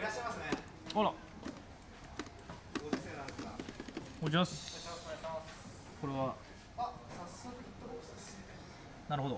らっしゃいますね。 あら、 ご時世なんですが。 おじゃす。これは、 あ、早速ヒットボックスです。 なるほど。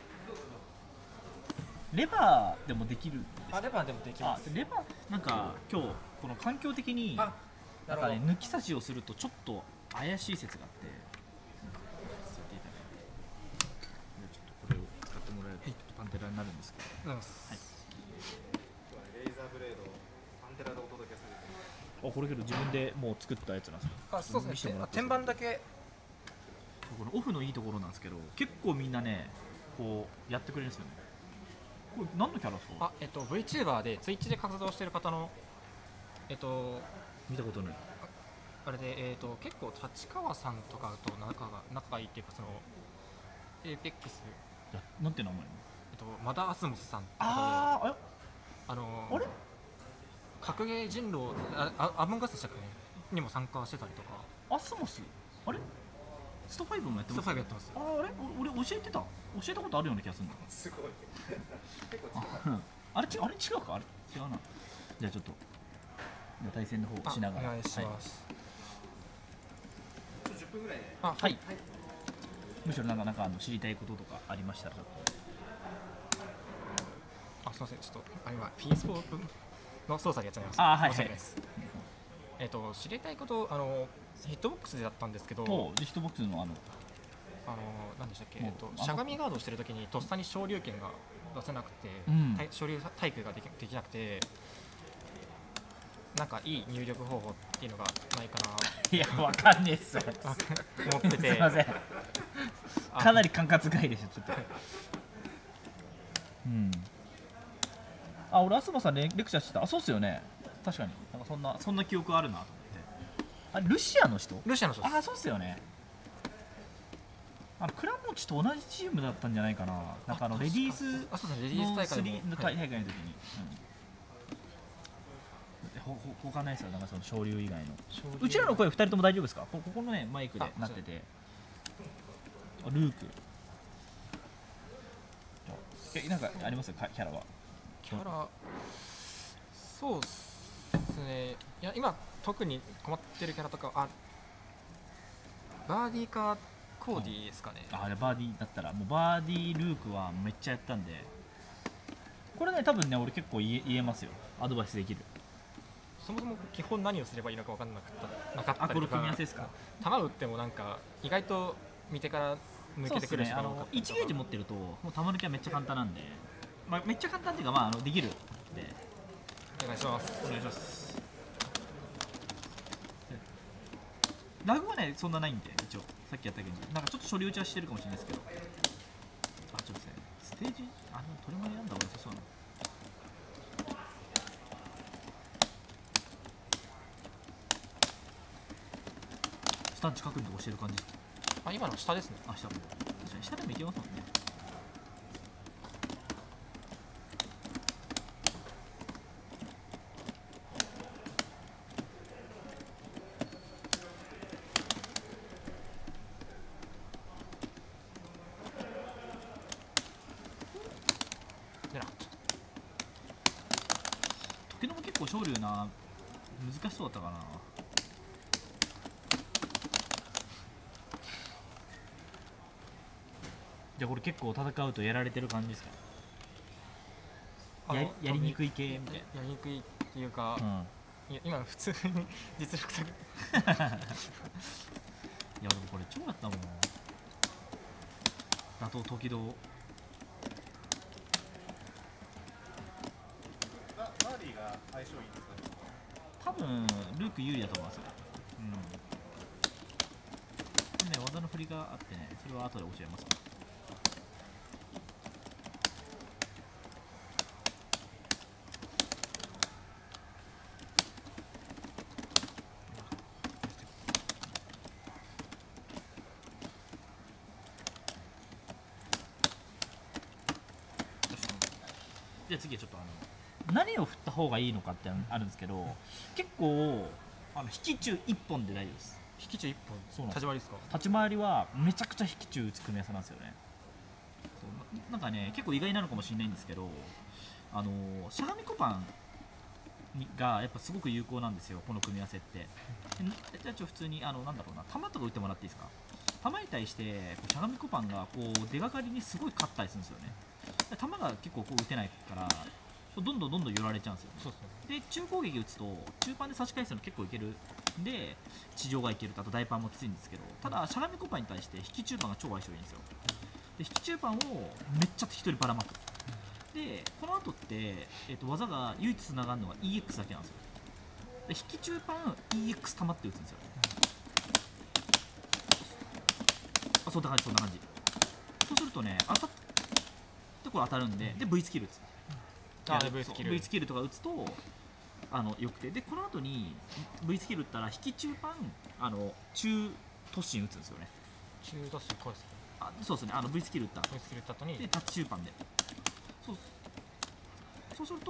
レバーでもできるんですか？ あ、レバーでもできます。 レバー、なんか今日この環境的にあ、 なんかね、抜き差しをするとちょっと怪しい説があって、させていただいて、ちょっとこれを使ってもらえるとパンテラになるんですけど、 ありがとうございます。 はい、 今日はレーザーブレードをパンテラでお届けするという。 あ、これけど自分でもう作ったやつなんですよ。 あ、そうですね。天板だけ。 このオフのいいところなんですけど、結構みんなね、こうやってくれるんですよね。これ何のキャラですか？ あ、VTuber でツイッチで活動している方の見たことない。 あれで結構立川さんとかと仲いいっていうか、そのエーペックス、 なんて名前？ マダーアスモスさんって方で、 あれ？ 格ゲー人狼アモンガスでしたっけねにも参加してたりとか。 アスモス？あれ？スト5もやってます？ スト5やってます。 あれ？俺教えてた？教えたことあるような気がするんだ。 すごい。結構あれ違うか？あれ違うな。じゃあちょっと対戦の方しながらお願いします。 10分ぐらいで。 あ、はい。 むしろなんか知りたいこととかありましたらちょっと。 あ、すみません、ちょっと今ピンスポーツの操作でやっちゃいました。 はいはい。 申し訳ないです。知りたいことヒットボックスでだったんですけど、 ヒットボックスの何でしたっけ、しゃがみガードをしてるときにとっさに昇竜拳が出せなくて、昇竜体育ができなくて、なんかいい入力方法っていうのがないかな。 いや、わかんねえっす。 思ってて。 すいません。かなり管轄外でしょ、ちょっと。あ、俺、アスマさんレクチャーしてた。あ、そうっすよね。確かに。なんかそんな記憶あるなと思って。あ、ルシアの人？ ルシアの人です。 あ、そうっすよね。倉持と同じチームだったんじゃないかな。なんかレディースのそうですね、レディース大会の大会の時に。他ないですよ、なんかその昇竜以外の。うちらの声2人とも大丈夫ですか？ここのね、マイクでなってて。あ、ルーク。なんかありますか、キャラは？ キャラ、そうっすね。いや、今特に困ってるキャラとか、バーディーかコーディーですかね。 あれバーディーだったら、もうバーディールークはめっちゃやったんで、これね、多分ね、俺結構言えますよ。アドバイスできる。 そもそも基本何をすればいいのか分からなかったりとか。 これ組み合わせですか？ 球打ってもなんか意外と見てから抜けてくる人が多かったりとか。 1ゲージ持ってるともう球抜きはめっちゃ簡単なんで、めっちゃ簡単っていうか、できるんで。 お願いします。 お願いします。ラグはね、そんなないんで、一応さっきやったけど、なんかちょっと処理打ちはしてるかもしれないですけど、あ、ちょっとですね、ステージ取り前なんだ、俺、そうなの。スタン近くに教える感じですか？ 今の下ですね。 下も。下でもいけますもんね。時々も結構昇竜な、難しそうだったかな。じゃあこれ結構戦うとやられてる感じですか？やりにくい系みたいな。 やりにくいっていうか、いや今普通に実力差がいや、でもこれ超だったもん。打倒時々。 バーディーが相性いいんですか？ 多分ルーク有利だと思いますよ。技の振りがあってね、それは後で教えます。じゃあ次はちょっと何を振った方がいいのかってあるんですけど、結構引き中1本で大丈夫です。 引き中1本。 そうなんです。 立ち回りですか？ 立ち回りはめちゃくちゃ引き中打つ組み合わせなんですよね。なんかね、結構意外なのかもしれないんですけど、しゃがみコパンがやっぱすごく有効なんですよ、この組み合わせって。でじゃあ普通になんだろうな、球とか打ってもらっていいですか。球に対してこうしゃがみコパンがこう出がかりにすごい勝ったりするんですよね。で球が結構こう打てないからどんどん寄られちゃうんですよね。 そうで中攻撃打つと中盤で差し返すの結構いけるんで、地上がいけると、あと大パンもきついんですけど、ただしゃがみコパンに対して引き中盤が超相性いいんですよ。で引き中盤をめっちゃ一人ばらまく。でこの後って、技が唯一つながるのが EX だけなんですよ。で引き中盤 EX 溜まって打つんですよ。あ、そんな感じそんな感じ。そうするとね、当たってこれ当たるんで、で V スキル打つ。V スキルとか打つとよくて、でこの後に V スキル打ったら引き中盤中突進打つんですよね。 中突進こうですね。 そうですね、V スキル打った V スキル打った後にでタッチ中盤で、そうする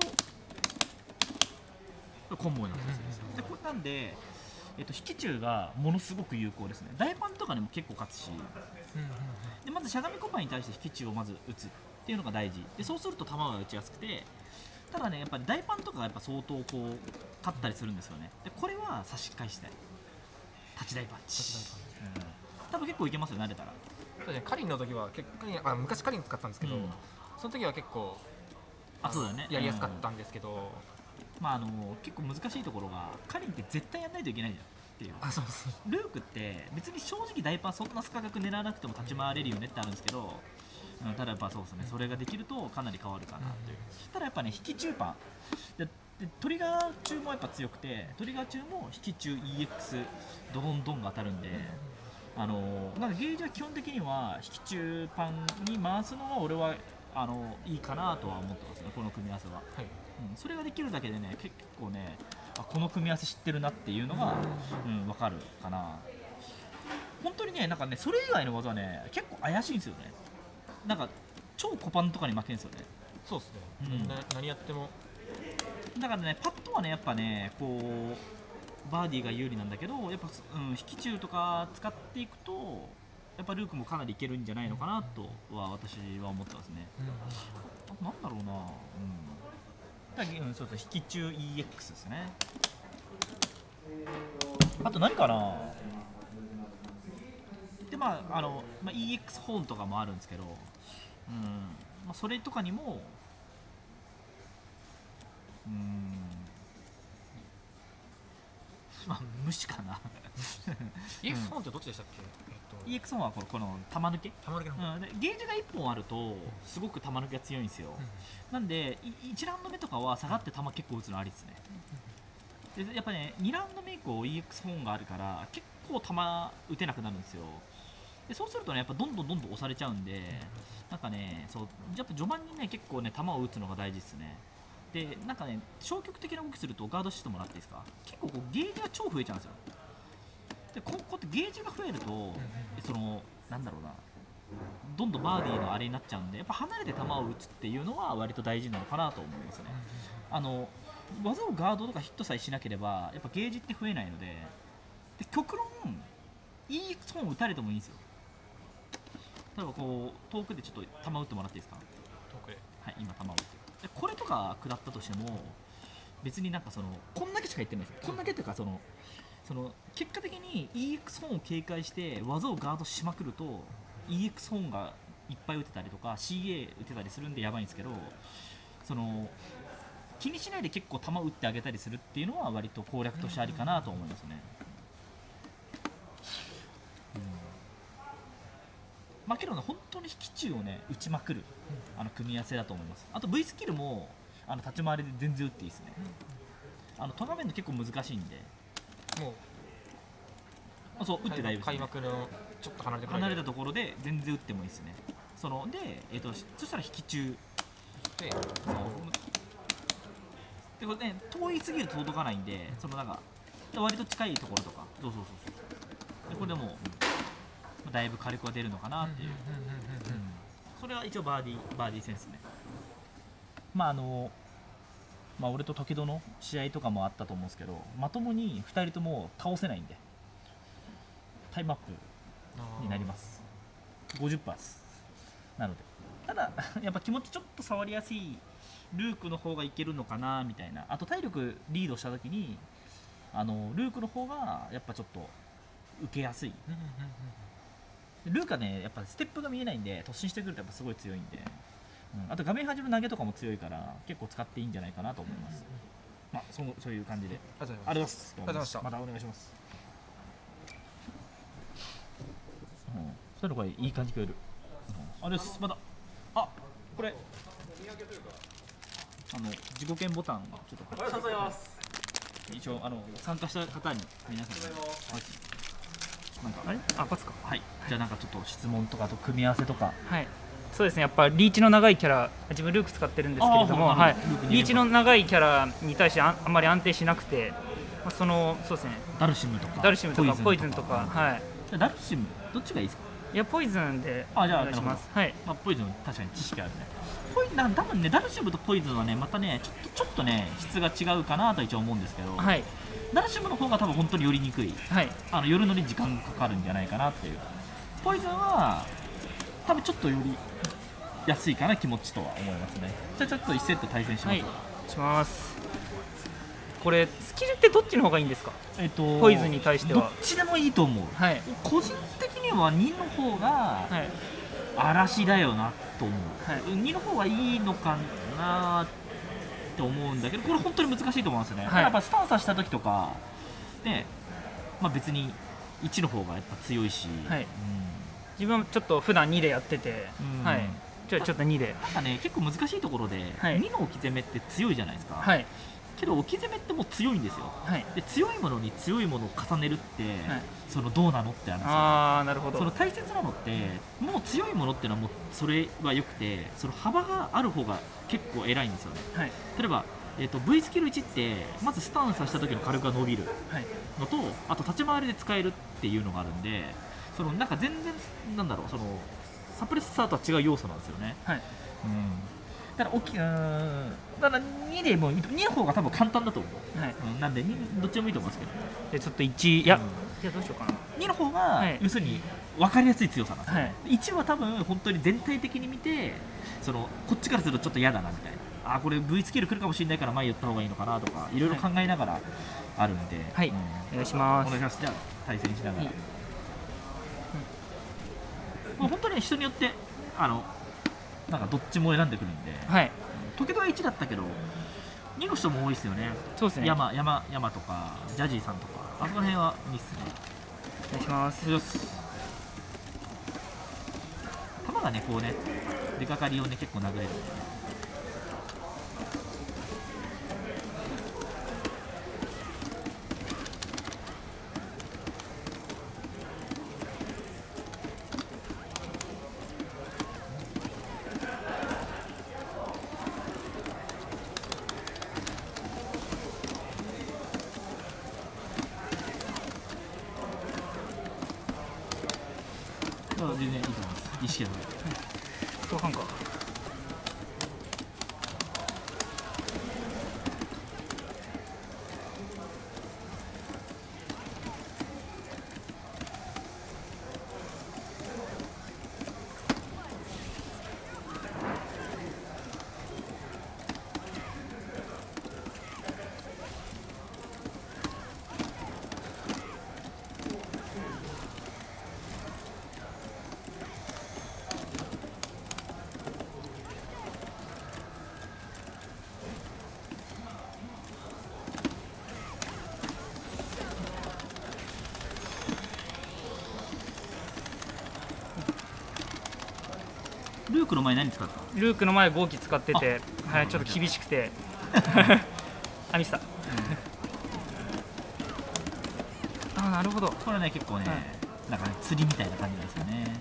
とコンボになったりするんですよ。でこれなんで、引き中がものすごく有効ですね。大パンとかでも結構勝つし、でまずしゃがみコパンに対して引き中をまず打つっていうのが大事で、そうすると球が打ちやすくて、ただねやっぱり大パンとかがやっぱ相当こう勝ったりするんですよね。でこれは差し返したい立ち大パンチ、多分結構いけますよ、慣れたら。 そうですね、カリンの時は結構昔カリン使ったんですけど、その時は結構そうだよね、 やりやすかったんですけど、 結構難しいところがカリンって絶対やらないといけないじゃんっていう。 そうそう、 ルークって別に正直大パンそんなスカ角狙わなくても立ち回れるよねってあるんですけど、ただやっぱそうですね、それができるとかなり変わるかなっていう。ただやっぱね、引き中パンでトリガー中もやっぱ強くて、トリガー中も引き中 EX ドドンドンが当たるんで、なんかゲージは基本的には引き中パンに回すのは俺はいいかなとは思ってますね、この組み合わせは。それができるだけでね、結構ね、この組み合わせ知ってるなっていうのが、分かるかな。本当にね、なんかね、それ以外の技はね、結構怪しいんですよね。なんか超コパンとかに負けるんですよね。 そうですね、何やっても。 だからね、パッとはね、やっぱね、こうバーディーが有利なんだけど、やっぱ、引き中とか使っていくと、やっぱルークもかなりいけるんじゃないのかなとは私は思ってますね。なんだろうな、そうそう、引き中 EX ですね。あと何かな。でEX ホーンとかもあるんですけど、それとかにも無視かな。 EX ホーンってどっちでしたっけ。 EX ホーンはこの玉抜け、でゲージが1本あるとすごく玉抜けが強いんですよ。なんで1ラウンド目とかは下がって球結構打つのありですね。でやっぱね、2ラウンド目以降 EX ホーンがあるから結構球打てなくなるんですよ。でそうするとね、やっぱどんどん押されちゃうんで、なんかね、やっぱ序盤にね結構ね球を打つのが大事ですね。でなんかね、消極的な動きするとガードしてもらっていいですか。結構こうゲージが超増えちゃうんですよ。でこうやってゲージが増えると、なんだろうな、どんどんバーディーのあれになっちゃうんで、やっぱ離れて球を打つっていうのは割と大事なのかなと思いますね。技をガードとかヒットさえしなければやっぱゲージって増えないので、極論 EX ホーン打たれてもいいんですよ。例えばこう遠くでちょっと球打ってもらっていいですか。 遠くで、 はい、今球を打ってる。これとか食らったとしても別になんかこんだけしか言ってないですよ。こんだけというか結果的に EX ホーンを警戒して技をガードしまくると EX ホーンがいっぱい打てたりとか CA 打てたりするんでやばいんですけど、気にしないで結構球打ってあげたりするっていうのは割と攻略としてありかなと思いますね。けどね、本当に引き中をね打ちまくる組み合わせだと思います。あと V スキルも立ち回りで全然打っていいですね。トーナメント結構難しいんで、 もうそう打って大丈夫です、ね、 開幕のちょっと離れたところで全然打ってもいいですね。そしたら引き中で、でこれね、遠いすぎると届かないんで、なんか割と近いところとか、そうでこれでもだいぶ火力が出るのかなっていう、それは一応バーディーセンスね。俺と時戸の試合とかもあったと思うんですけど、まともに2人とも倒せないんでタイムアップになります。50%です。なのでただやっぱ気持ちちょっと触りやすいルークの方がいけるのかなみたいな。あと体力リードした時にルークの方がやっぱちょっと受けやすい。ルークはねやっぱステップが見えないんで突進してくるとやっぱすごい強いんで、あと画面端の投げとかも強いから結構使っていいんじゃないかなと思います。まあそういう感じでありがとうございます。 ありがとうございます。 ありがとうございました。 またお願いします。そういうのこれいい感じ食える。あれです。まだこれ自己券ボタンがちょっとありがとうございます。 一応参加した方に皆さんになんかあれパツか。 はい、じゃあなんかちょっと質問とかと組み合わせとか。 はい、そうですね、やっぱリーチの長いキャラ、自分ルーク使ってるんですけれども、はい、リーチの長いキャラに対してあんまり安定しなくて、そうですね、 ダルシムとかポイズンとか、はい。 じゃあダルシムどっちがいいですか？ いや、ポイズンでおじゃあ願いします。はい。 ポイズン確かに知識あるね。多分ねダルシムとポイズンはねまたねちょっとね質が違うかなと一応思うんですけど、 はい。 ダルシムの方が多分本当に寄りにくい。 はい。 寄るのに時間かかるんじゃないかなっていう。ポイズンは多分ちょっとより安いかな気持ちとは思いますね。じゃあちょっと1セット対戦します。 はい、します。これスキルってどっちの方がいいんですか？ポイズンに対してはどっちでもいいと思う。 はい。 個人的には2の方がはい。 嵐だよなと思う。 はい。 2の方がいいのかなって思うんだけど、これ本当に難しいと思いますね。 はい。 やっぱスタンサーした時とかね、別に1の方がやっぱ強いし、 はい。自分はちょっと普段2でやってて、はい。ちょっと2で。 なんかね結構難しいところで、2の置き攻めって強いじゃないですか。 はい。 けど置き攻めってもう強いんですよ。 はい。 で強いものに強いものを重ねるって、そのどうなのって話。 なるほど。 その大切なのってもう強いものっていうのはもうそれは良くて、その幅がある方が結構偉いんですよね。 はい。 例えばV スキル1ってまずスタンさした時の火力が伸びるのと、あと立ち回りで使えるっていうのがあるんで、そのなんか全然なんだろう、そのサプレッサーとは違う要素なんですよね。 はい。 だから2でも2の方が多分簡単だと思う。はい。なんでどっちでもいいと思いますけど。 でちょっと1いやどうしようかな。 2の方が要するに分かりやすい強さなんですよ。はい、1は多分本当に全体的に見てこっちからするとちょっと嫌だなみたいな。これ V スキル来るかもしれないから前言った方がいいのかなとかいろいろ考えながらあるんで、 はい、お願いします。 お願いします。じゃあ対戦しながら、もう本当に人によってなんかどっちも選んでくるんで、 はい、 時計は1だったけど2の人も多いですよね。 そうですね。 山とかジャジーさんとかあそこら辺はいいっすね。 お願いします。 球がねこうね出かかりをね結構殴れるんでね。全然いいと思います。意識がそうかんか。 ルークの前何使った？ ルークの前5機使ってて、はい、ちょっと厳しくてミスった。なるほど。 これね結構ね、なんかね釣りみたいな感じなんですよね。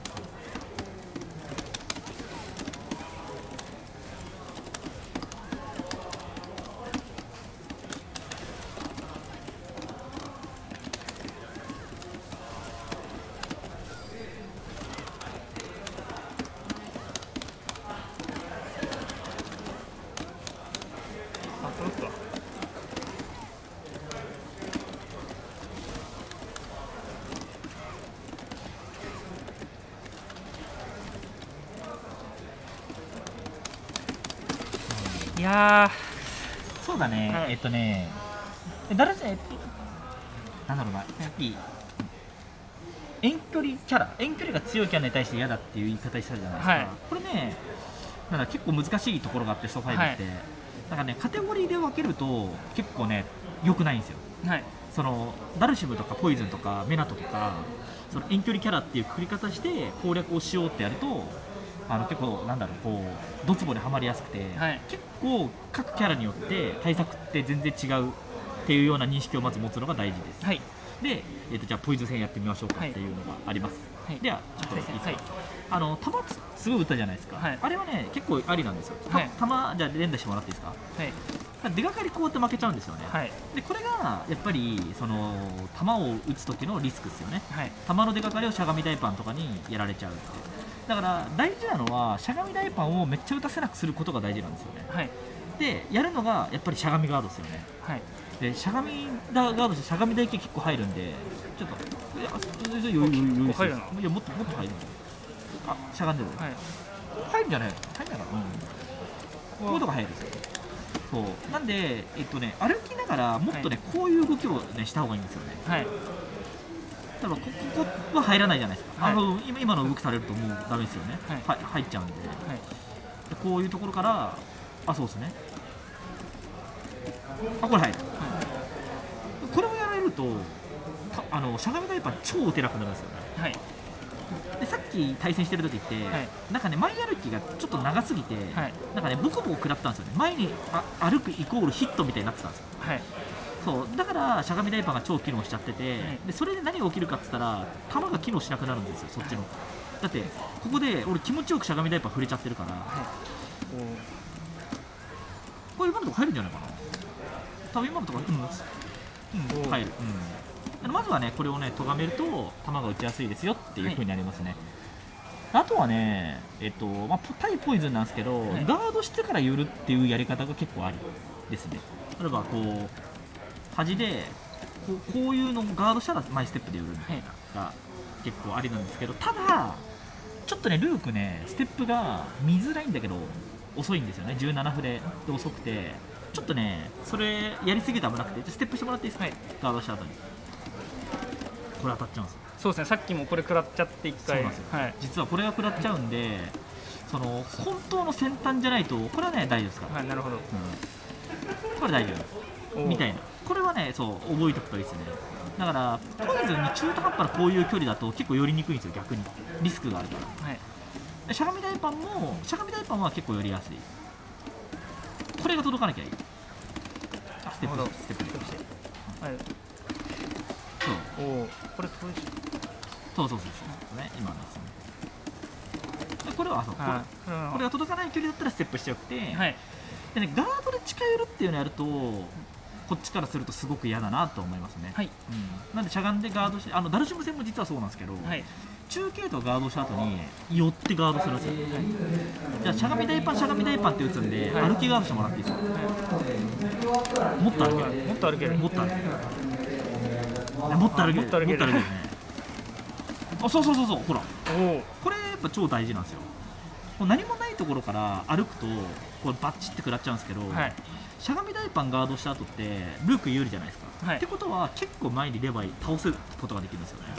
やそうだね、 はい誰なんだろうな、さっき遠距離キャラ、遠距離が強いキャラに対して嫌だっていう言い方したじゃないですか、 はいこれね、なんか結構難しいところがあって、スト5って、 はいなんかね、カテゴリーで分けると、結構ね、良くないんですよ。 はいそのダルシムとかポイズンとかメナトとか、その遠距離キャラっていうくくり方して攻略をしようってやると、結構なんだろう、こうドツボにはまりやすくて、 はい結構各キャラによって対策って全然違うっていうような認識をまず持つのが大事です。 はいで、じゃあポイズン戦やってみましょうかっていうのがあります。 はいではちょっといいですか、 はい弾すごい打ったじゃないですか、 はいあれはね結構ありなんですよ。 はい弾じゃあ連打してもらっていいですか。 はい出がかりこうやって負けちゃうんですよね。 はいでこれがやっぱりその弾を打つ時のリスクですよね。 はい弾の出がかりをしゃがみ大パンとかにやられちゃうって。だから大事なのはしゃがみ大パンをめっちゃ打たせなくすることが大事なんですよね。 はいでやるのがやっぱりしゃがみガードですよね。 はいでしゃがみガードしてしゃがみ台形結構入るんで、ちょっといや余裕入るのいやもっと入るの。あ、しゃがんでる。 はい入るんじゃない？入んないかな。こういうとこ入るんですよ。そうなんで、歩きながらもっとね、こういう動きを、ね、した方がいいんですよね。 はい多分ここは入らないじゃないですか。 はい今の動きされるともうダメですよね。 はい入っちゃうんで、 はいでこういうところからそうですね。これ入る。これをやられるとしゃがみダイパー超打てなくなるんですよね。 はいでさっき対戦してる時って、 はいなんかね前歩きがちょっと長すぎて、 はいなんかねボコボコ食らったんですよね。前に歩くイコールヒットみたいになってたんですよ。 はいそうだからしゃがみダイパーが超機能しちゃってて、 はいでそれで何が起きるかって言ったら弾が機能しなくなるんですよ、そっちの。だってここで俺気持ちよくしゃがみダイパー触れちゃってるから、これ今のとこ入るんじゃないかな。多分今のとこ入る、まずはねこれをね咎めると弾が打ちやすいですよっていう風になりますね。あとはね、対ポイズンなんですけど、 はいガードしてから寄るっていうやり方が結構ありですね。例えばこう端でこういうのをガードしたら前ステップで寄るみたいなのが結構ありなんですけど、ただちょっとねルークねステップが見づらいんだけど遅いんですよね。17フレで遅くてちょっとねそれやりすぎたら危なくて、ステップしてもらっていいですか、ガードした後にこれ当たっちゃうんですよ。 そうですね、さっきもこれ食らっちゃって一回そうなんですよ、 はい実はこれが食らっちゃうんで、その本当の先端じゃないとこれはね大丈夫ですから、 はいなるほどこれ大丈夫おーみたいな、これはねそう覚えておくといいですね。だからポイズンに中途半端なこういう距離だと結構寄りにくいんですよ、逆にリスクがあるから。 はいしゃがみ大パンは結構寄りやすい。これが届かなきゃいい。ステップなるほどステップではいそうおおこれ遠いしそうね、今のですね。でこれはそう、 はいこれが届かない距離だったらステップしてよくて、 はいでね、ガードで近寄るっていうのをやるとこっちからするとすごく嫌だなと思いますね。 はいなんでしゃがんでガードして、ダルシム戦も実はそうなんですけど、 はい中継とガードした後に寄ってガードするんですよ。じゃあしゃがみ大パンって打つんで、 はい歩きガードしてもらっていいですか。もっと歩ける。 もっと歩けるもっと歩ける。もっと歩ける。 もっと歩けるね。そうほら。 おおこれやっぱ超大事なんですよ。もう何もないところから歩くとこれバッチって食らっちゃうんですけど、 はいしゃがみ大パンガードした後ってルーク有利じゃないですか、 はいってことは結構前にレバー倒せることができるんですよね。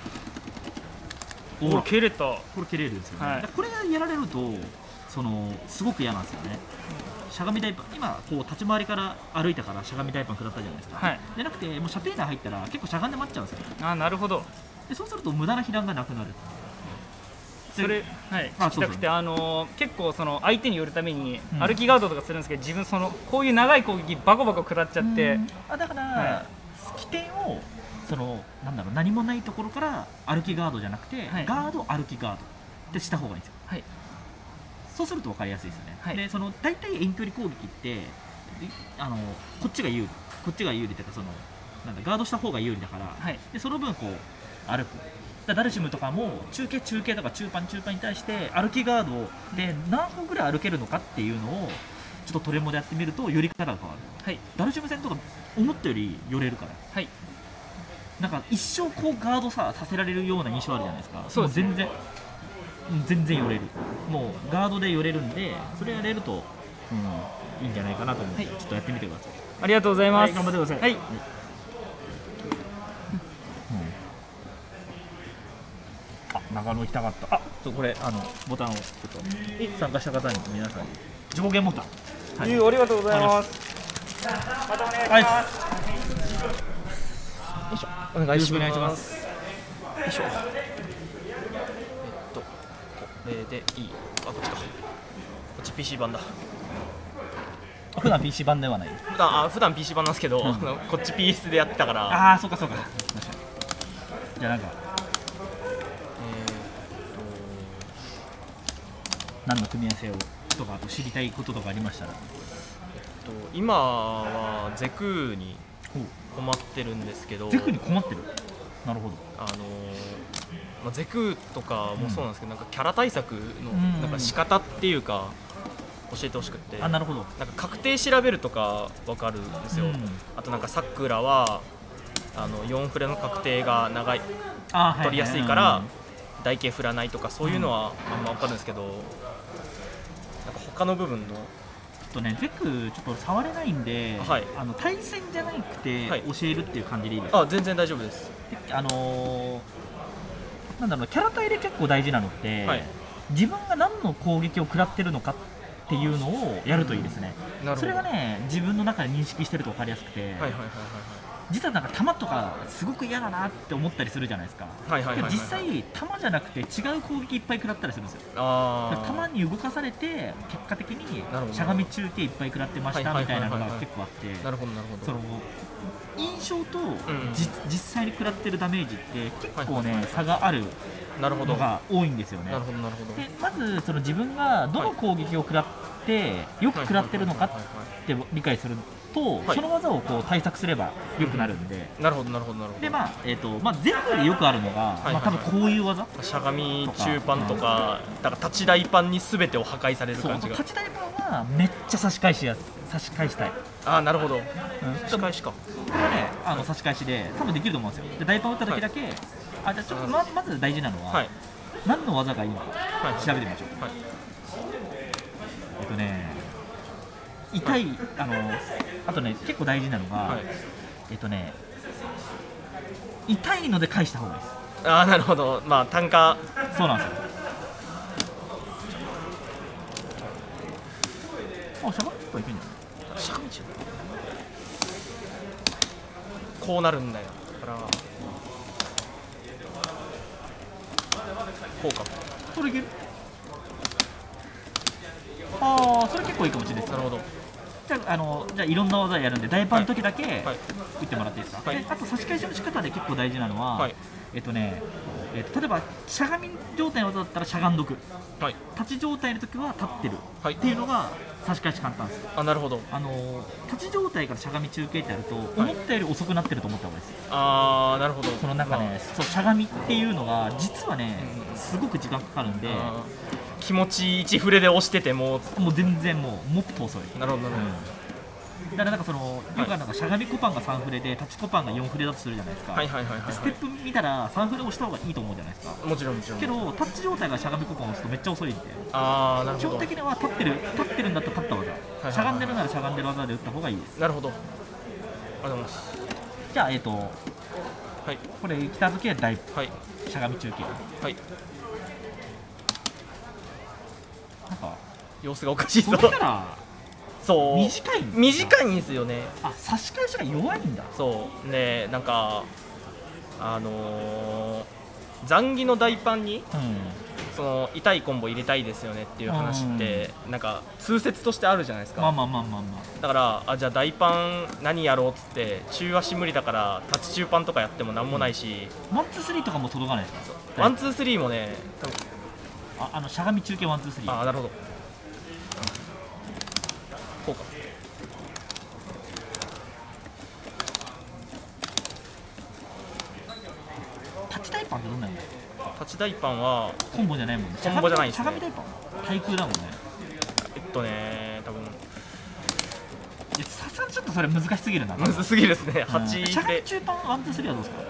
ほら蹴れたこれ蹴れるんですよね、 はいこれがやられるとすごく嫌なんですよね。しゃがみ大パン今こう立ち回りから歩いたからしゃがみ大パン食らったじゃないですか、 はいじゃなくてもう射程内入ったら結構しゃがんで待っちゃうんですよ。 あなるほどでそうすると無駄な被弾がなくなる。 それはいあ聞きたくて結構その相手に寄るためにうん歩きガードとかするんですけど、自分こういう長い攻撃バコバコ食らっちゃってだから、 は起点をなんだろう何もないところから歩きガードじゃなくて、 はいガード歩きガードってした方がいいんですよ。 はいそうすると分かりやすいですよね。 はいで大体遠距離攻撃ってこっちが有利というかなんだガードした方が有利だから、 はいでその分こう歩く。ダルシムとかも中継とか中盤に対して歩きガードで何歩ぐらい歩けるのかっていうのをちょっとトレモでやってみると寄り方が変わる。 はいダルシム戦とか思ったより寄れるから、 はいなんか一生こうガードさせられるような印象あるじゃないですか。 そうですねもう全然寄れる。もうガードで寄れるんで、それやれるといいんじゃないかなと思って、ちょっとやってみてください。 ありがとうございます。 頑張ってください。 はい。 長野行きたかった。これボタンをちょっと参加した方に皆さんに上限ボタン。 ありがとうございます。またお願いします。 よいしょ、お願いします。よいしょ。これでいい。こっちか。こっち PC 版だ。 普段 PC 版ではない。 普段 PC 版なんですけど、こっち PS でやってたから。 そうか。じゃあなんか何の組み合わせをとか、あと知りたいこととかありましたら。 今はゼクに困ってるんですけど。 ゼクに困ってる。なるほど。 ゼクとかもそうなんですけど、なんかキャラ対策のなんか仕方っていうか教えてほしくって。 なるほど。 なんか確定調べるとかわかるんですよ。あとなんかさくらは4フレの確定が長い取りやすいから台形振らないとか、そういうのはあんま分かるんですけど、なんか他の部分のゼクちょっと触れないんで、対戦じゃなくて教えるっていう感じでいいですか？ 全然大丈夫です。 なんだろう、キャラ対で結構大事なのって、自分が何の攻撃を食らってるのかっていうのをやるといいですね。それがね、自分の中で認識してると分かりやすくて、実はなんか弾とかすごく嫌だなって思ったりするじゃないですか。実際弾じゃなくて違う攻撃いっぱい食らったりするんですよ。弾に動かされて結果的にしゃがみ中継いっぱい食らってましたみたいなのが結構あって、その印象と実際に食らってるダメージって結構ね差があるのが多いんですよね。でまずその自分がどの攻撃を食らってよく食らってるのかって理解すると、その技をこう対策すれば良くなるんで。でゼクでよくあるのが多分こういう技、 しゃがみ中パンとか、だから立ち台パンに全てを破壊される感じが。 立ち台パンはめっちゃ差し返したい。 なるほど。差し返しか。 これはね差し返しで多分できると思うんですよ。で台パン打った時だけ、じゃあちょっとまず大事なのは何の技がいいのか調べてみましょう。痛い、あとね結構大事なのが、痛いので返した方がいいです。 なるほど。単価。 そうなんですよ。しゃがみとかいけんじゃない？ しゃがみ中こうなるんだよ。だからこうか。 それいける？それ結構いいかもしれないです。 なるほど。 じゃあいろんな技やるんで、台パンの時だけ打ってもらっていいですか？あと差し返しの仕方で結構大事なのは、例えばしゃがみ状態の技だったらしゃがんどく、立ち状態の時は立ってるっていうのが差し返し簡単です。 なるほど。 立ち状態からしゃがみ中継ってやると、思ったより遅くなってると思った方がいいです。 なるほど。 その中ね、しゃがみっていうのが実はね、すごく時間かかるんで、 気持ち1フレで押してても全然もっと遅い。 なるほど。 だからなんかよくあるのがしゃがみコパンが3フレで立ちコパンが4フレだとするじゃないですか。ステップ見たら3フレ押した方がいいと思うじゃないですか。 もちろん。 けどタッチ状態がしゃがみコパンを押すとめっちゃ遅いんで、基本的には立ってるんだったら立った技、しゃがんでるならしゃがんでる技で打った方がいいです。 なるほど。ありがとうございます。 じゃあこれ来た時はしゃがみ中継。なんか様子がおかしいぞ。そう短いんですよね。 差し返しが弱いんだ。 そうね、なんか残儀の大パンに、その痛いコンボ入れたいですよねっていう話ってなんか通説としてあるじゃないですか。だからじゃあ大パン何やろうっつって中足無理だから立ち中パンとかやってもなんもないし、 ワンツースリーとかも届かないですか？ ワンツースリーもね、 多分しゃがみ中継ワンツースリー。 なるほど。こうか。 立ち台パンってどんなの？ 立ち台パンはコンボじゃないもんね。 コンボじゃないですね。 しゃがみ台パン対空だもんね。 多分さすがにちょっとそれ難しすぎるな。 難しすぎるですね。8 しゃがみ中パンワンツースリーはどうですか？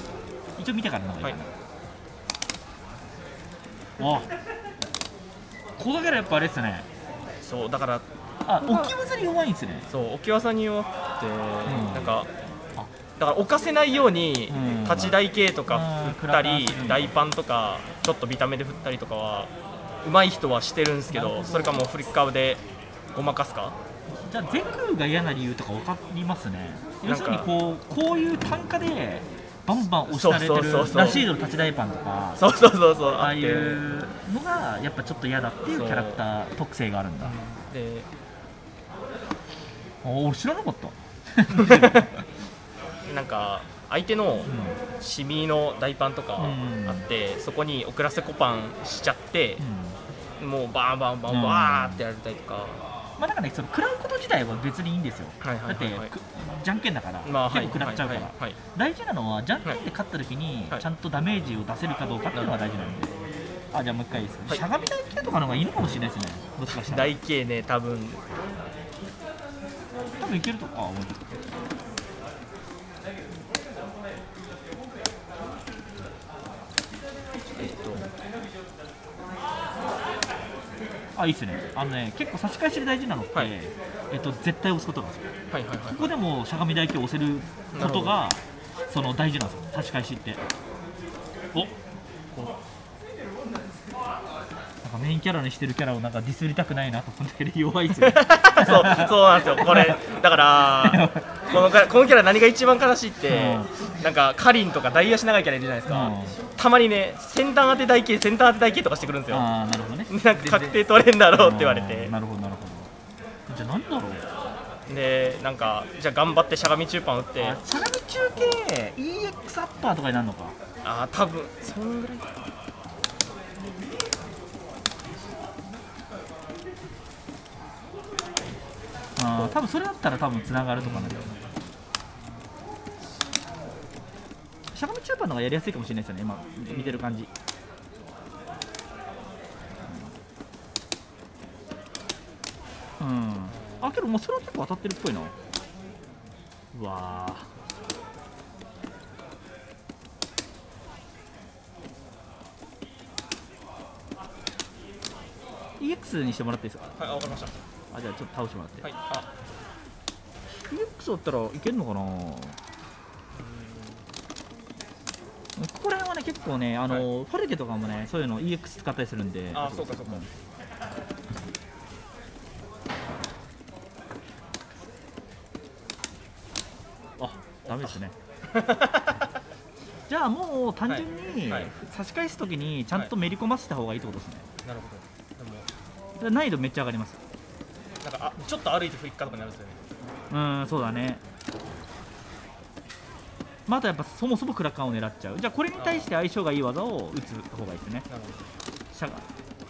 一応見てからの方がいいかな。 小田キャラやっぱあれですね。 そうだから置き技に弱いんですね。 そう置き技に弱くて、なんかだから置かせないように立ち台系とか振ったり、大パンとかちょっとビタ目で振ったりとかは上手い人はしてるんですけど、それかもうフリッカーでごまかすか。 じゃあゼクが嫌な理由とか分かりますね。要するにこういう単価でバンバン押されてるラシードの立ち台パンとか、ああいうのがやっぱちょっと嫌だっていうキャラクター特性があるんだ。 で俺知らなかった。 なんか相手のシミの大パンとかあって、そこに遅らせコパンしちゃって、もうバーンバーンバーンバーってやられたりとか、 まあなんかね、その食らうこと自体は別にいいんですよ。だってじゃんけんだから結構食らっちゃうから、大事なのはじゃんけんで勝った時にちゃんとダメージを出せるかどうかっていうのが大事なんで。じゃあもう一回いいですか。しゃがみ台形とかの方がいいのかもしれないですね。もしかしたら台形ね、多分いけるとか思う。いいっすね。結構差し返しで大事なのって、絶対押すことなんですよ。ここでもしゃがみ台形を押せることがその大事なんですよ、差し返しって。なんかメインキャラにしてるキャラをなんかディスりたくないなと思ったけど弱いっすよね。 そうなんですよ。これだからこのキャラ何が一番悲しいって、なんかカリンとか大足長いキャラいるじゃないですか。たまにね、先端当て台形先端当て台形とかしてくるんですよ。 なるほどね。 なんか確定取れんだろうって言われて。 なるほど。じゃあなんだろう。 でなんかじゃあ頑張ってしゃがみ中パン打って、 しゃがみ中系 EX アッパーとかになるのか。 多分そんぐらい。 多分それだったら多分つながるとかなんだよね。しゃがみ中盤の方がやりやすいかもしれないですよね、今見てる感じ。けどもうそれは結構当たってるっぽいな。うわー、EX にしてもらっていいですか。 わかりました。 じゃあちょっと倒してもらって。 はい。 EX だったらいけるのかな。ここら辺はね結構ねファルケとかもねそういうの EX 使ったりするんで。 そうか。 ダメですね。じゃあもう単純に差し返すときにちゃんとめり込ませた方がいいってことですね。 なるほど。でも難易度めっちゃ上がります。 なんかちょっと歩いてフリッカーとかになるんですよね。 そうだね。またやっぱそもそもクラッカーを狙っちゃう。じゃあこれに対して相性がいい技を打つ方がいいですね。 なるほど。 シャガ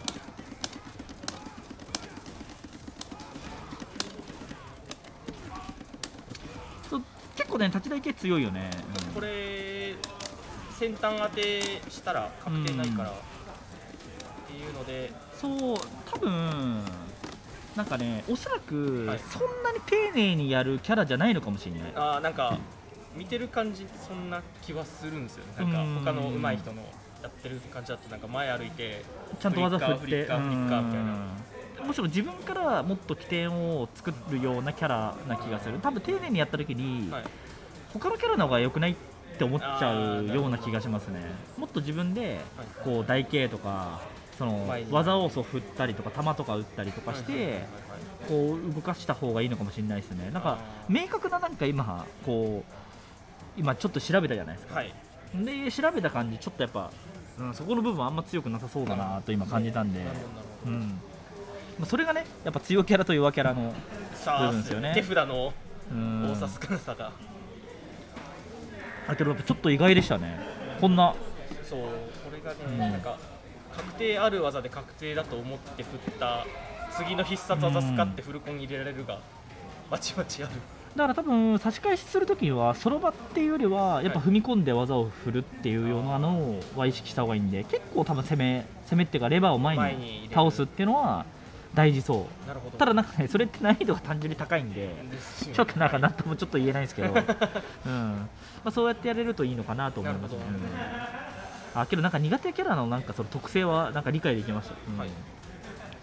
結構ね立ち台系強いよね。 これ先端当てしたら確定ないからっていうので、 そう多分なんかねおそらくそんなに丁寧にやるキャラじゃないのかもしれない。 なんか見てる感じそんな気はするんですよね。なんか他の上手い人のやってる感じだとなんか前歩いてちゃんと技振ってフリッカーみたいな。 むしろ自分からもっと起点を作るようなキャラな気がする。多分丁寧にやった時に、他のキャラの方が良くないって思っちゃうような気がしますね。もっと自分でこう台形とかその技を振ったりとか弾とか打ったりとかしてこう動かした方がいいのかもしれないですね。なんか明確ななんか今ちょっと調べたじゃないですか。で調べた感じちょっとやっぱ、そこの部分はあんま強くなさそうだなと今感じたんで、それがねやっぱ強キャラと弱キャラの部分ですよね。 手札の多さ少なさが。 けどやっぱちょっと意外でしたね。こんなこれがね、なんか確定ある技で確定だと思って振った次の必殺技使ってフルコン入れられるがバチバチある。 だから多分差し返しするときにはその場っていうよりはやっぱ踏み込んで技を振るっていうようなのは意識した方がいいんで、結構多分攻めっていうかレバーを前に倒すっていうのは大事そう。ただなんかねそれって難易度が単純に高いんでちょっとなんか何ともちょっと言えないんですけどそうやってやれるといいのかなと思います。けどなんか苦手キャラのなんかその特性はなんか理解できました。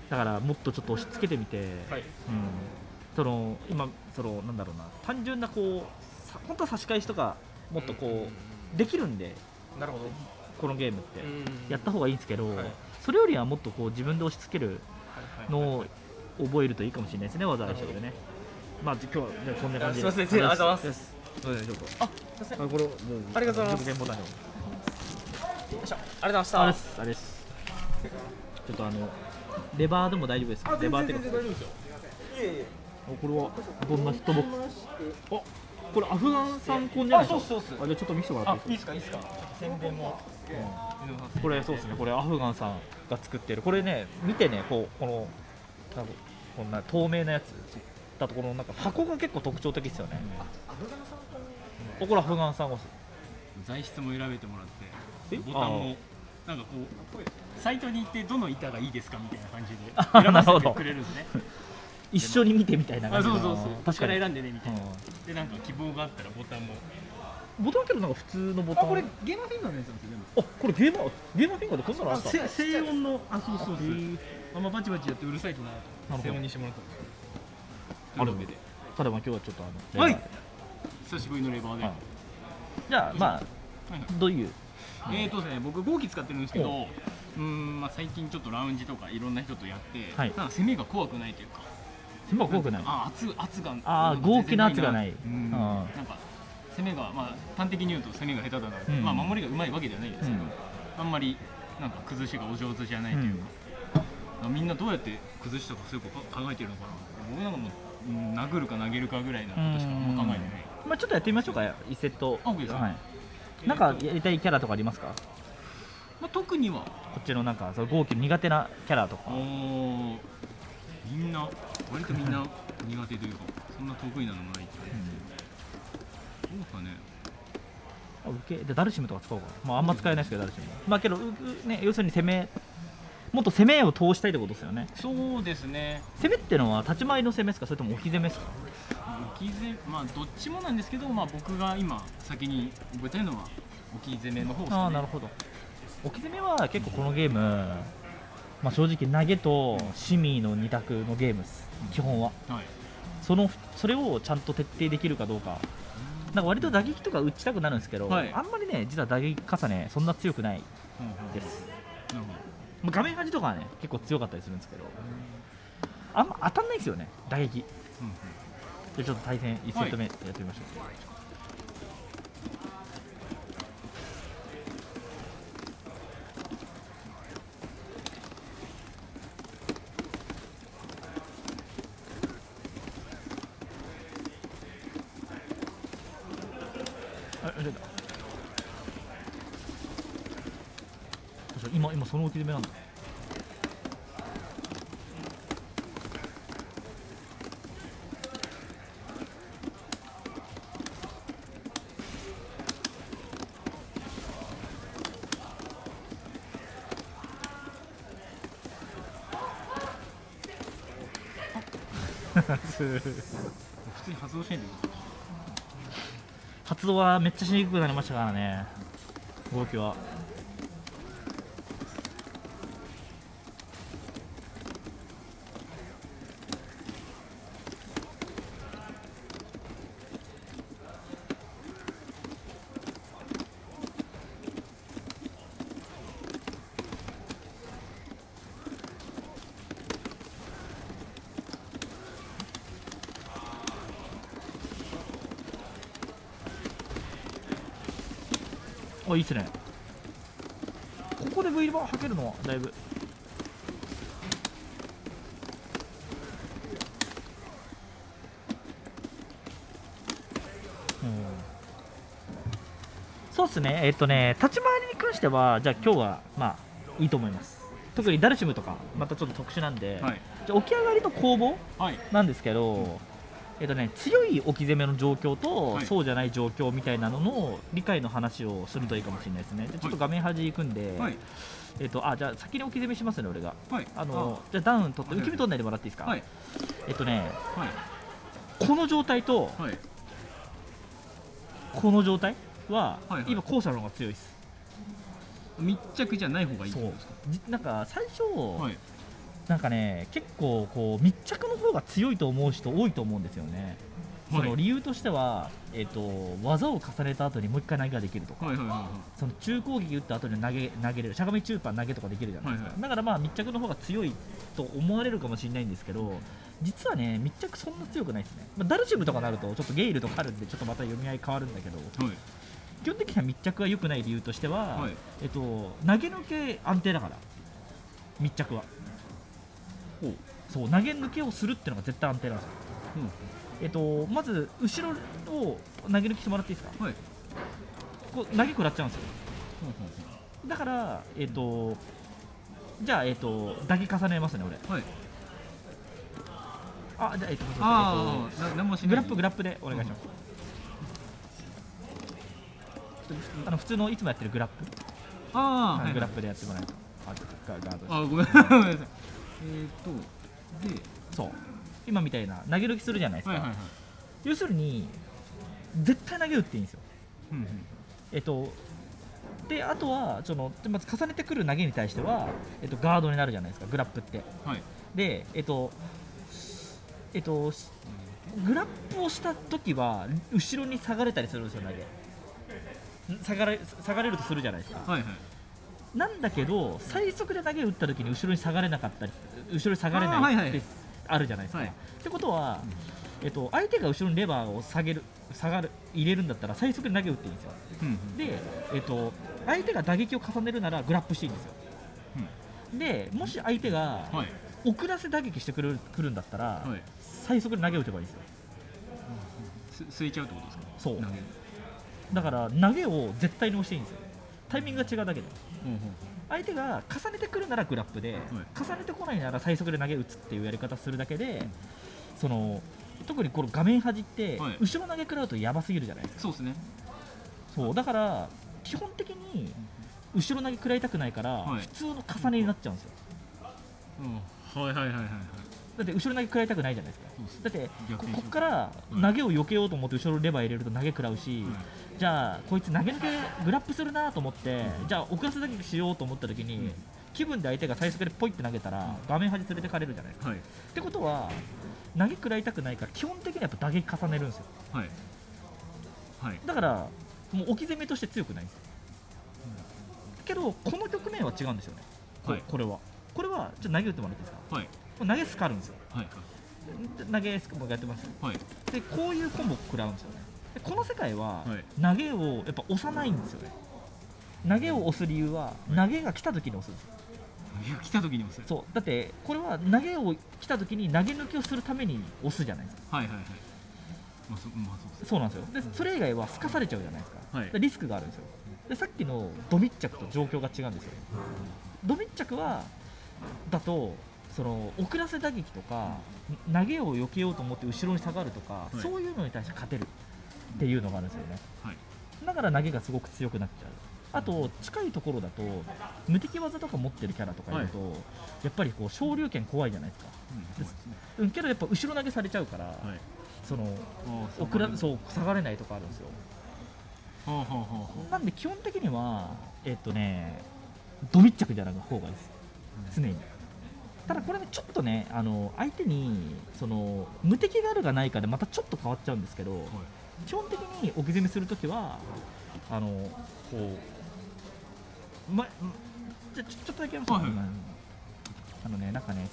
だからもっとちょっと押し付けてみて、 はい、 今なんだろうな、単純なこう本当は差し返しとかもっとこうできるんで、 なるほど、 このゲームってやった方方がいいんですけど、 はい、 それよりはもっとこう自分で押し付けるのを覚えるといいかもしれないですね、技相性でね。まあ今日はじゃあこんな感じで。 すみません、ありがとうございます。 どうぞどうぞ。 あ、すみません。 これをありがとうございます。 ボタンを。 よいしょ、ありがとうございました。 あれです。ちょっとレバーでも大丈夫ですか？レバーってか。 大丈夫ですよ。いえいえ。 これはどんなヒットボックス？あ、これアフガン産コンじゃないですか？ そうっす。 じゃあちょっと見せてもらっていいですか？ いいですか。宣伝も。 これそうですね。これアフガンさんが作ってる。これね、見てね、この多分こんな透明なやつだとこのなんか箱が結構特徴的ですよね。 アフガン産これアフガン産ゴス。 材質も選べてもらってえボタンもなんかこうサイトに行ってどの板がいいですかみたいな感じであ選ばせてくれるんですね。 一緒に見てみたいな感じの。 そう確かに。 選んでねみたいな。でなんか希望があったらボタンも。 ボタンけどなんか普通のボタン。 これゲーマーフィンガーのやつなんですよ。 あ、これゲーマーフィンガーでこんなのあった。 静音のそうあんまバチバチやってうるさいとななるほど静音にしてもらったんです。 あるわけで。ただまあ今日はちょっとはい。久しぶりのレバーで。 はいじゃあまあどういう。 ですね、僕合気使ってるんですけど、まあ最近ちょっとラウンジとかいろんな人とやって、 はいなんか攻めが怖くないというか。 攻めは怖くない。 圧が。 合気の圧がない。 なんか攻めがまあ端的に言うと攻めが下手だな。まあ守りが上手いわけではないんですけど、あんまりなんか崩しがお上手じゃないというか。みんなどうやって崩したかそういうこと考えてるのかな。僕なんかもう殴るか投げるかぐらいなことしかあんま考えてない。 まあちょっとやってみましょうか。1セット。 OKですか。 はい。なんかやりたいキャラとかありますか？ まあ特にはこっちのなんかその合気苦手なキャラとか。 みんな割とみんな苦手というかそんな得意なのもないって感じです。どうかね。 受けでダルシムとか使おうか。まああんま使えないですけどダルシム。まあけどね、要するにもっと攻めを通したいってことですよね。 そうですね。 攻めってのは立ち回りの攻めですか、それとも置き攻めですか？ 置き攻め、まあどっちもなんですけど、まあ僕が今先に覚えたいのは置き攻めの方ですね。 ああなるほど。置き攻めは結構このゲーム、まあ正直投げとシミの2択のゲームです。基本は。 はい。 それをちゃんと徹底できるかどうか。なんか割と打撃とか打ちたくなるんですけど、 はいあんまりね実は打撃重ねそんな強くないです。 なるほど。 まあ画面端とかはね結構強かったりするんですけど、あんま当たんないですよね打撃。じゃあちょっと対戦1セット目やってみましょう。今その置き攻めなんだ。 普通に発動しないでください。 発動はめっちゃしにくくなりましたからね、動きは。いいっすね。ここで V バーはけるのはだいぶ。そうっすね。立ち回りに関してはじゃあ今日はまあいいと思います。特にダルシムとかまたちょっと特殊なんで、 はい、 じゃあ起き上がりと攻防はいなんですけど、強い置き攻めの状況と、 はい、 そうじゃない状況みたいなのの理解の話をするといいかもしれないですね。でちょっと画面端行くんで、 はい、 じゃあ先に置き攻めしますね俺が。 はい、 じゃあダウン取って受け身取んないでもらっていいですか。 はい、 はい、この状態と、 はい、 この状態は、 はいはい、 今後者の方が強いです。 密着じゃない方がいいってことですか。 なんか最初、 はい、 なんかね結構こう密着の方が強いと思う人多いと思うんですよね。その理由としては、技を重ねた後にもう一回投げができるとか、その中攻撃打った後に投げれるしゃがみ中盤投げとかできるじゃないですか、だからまあ密着の方が強いと思われるかもしれないんですけど、実はね密着そんな強くないですね。ダルシムとかなるとちょっとゲイルとかあるんでちょっとまた読み合い変わるんだけど、基本的には密着が良くない理由としては、投げ抜け安定だから密着は。そう投げ抜けをするっていうのが絶対安定なんですよ。まず後ろを投げ抜きしてもらっていいですか。こう投げ食らっちゃうんですよ。だからじゃあ打撃重ねますね俺。あ、じゃあグラップでお願いします。普通のいつもやってるグラップ。グラップでやってもらえると。ガード。 ごめんなさい。で、 そう今みたいな投げ抜きするじゃないですか。要するに絶対投げ打っていいんですよ。であとはまず重ねてくる投げに対しては、ガードになるじゃないですかグラップって。でグラップをした時は後ろに下がれたりするんですよ。投げ下がれるとするじゃないですか。なんだけど最速で投げ打った時に後ろに下がれなかったり後ろに下がれないってあるじゃないですか。ってことは、相手が後ろにレバーを入れるんだったら最速で投げ打っていいんですよ。で、相手が打撃を重ねるならグラップしていいんですよ。でもし相手が遅らせ打撃してくるんだったら、最速で投げ打てばいいんですよ。 吸えちゃうってことですか。 そうだから投げを絶対に押していいんですよ。タイミングが違うだけで。相手が重ねてくるならグラップで、重ねてこないなら最速で投げ打つっていうやり方するだけで、特にこの画面端って、後ろ投げ食らうとやばすぎるじゃないですか。 そうですね。 そうだから基本的に後ろ投げ食らいたくないから、普通の重ねになっちゃうんですよ。だって後ろ投げ食らいたくないじゃないですか。だってここから投げを避けようと思って後ろレバー入れると投げ食らうし、じゃあこいつ投げ抜けグラップするなと思って、じゃあ遅らせ打撃しようと思った時に、気分で相手が最速でポイって投げたら、画面端連れてかれるじゃないですか。ってことは投げ食らいたくないから基本的にはやっぱ打撃重ねるんですよ。だからもう置き攻めとして強くないんですよ。けどこの局面は違うんですよね。これはちょっと投げ打ってもらっていいですか。投げスカるんですよ。投げスカもやってます。でこういうコンボ食らうんですよね。この世界は投げをやっぱ押さないんですよね。投げを押す理由は投げが来た時に押すんですよ。 投げが来た時に押す。 そうだってこれは投げを来た時に投げ抜きをするために押すじゃないですか。そうなんですよ。でそれ以外はすかされちゃうじゃないですか。リスクがあるんですよ。でさっきのド密着と状況が違うんですよ。ド密着だと遅らせ打撃とか投げを避けようと思って後ろに下がるとか、そういうのに対して勝てるっていうのがあるんですよね。だから投げがすごく強くなっちゃう。あと近いところだと無敵技とか持ってるキャラとかいると、やっぱりこう昇竜拳怖いじゃないですか。けどやっぱ後ろ投げされちゃうから、そう下がれないとかあるんですよ。なんで基本的にはド密着じゃない方がいいです、常に。ただこれねちょっとね相手に無敵があるがないかでまたちょっと変わっちゃうんですけど、基本的に置き攻めするときはこうじゃちょっとだけやりますね。なんかね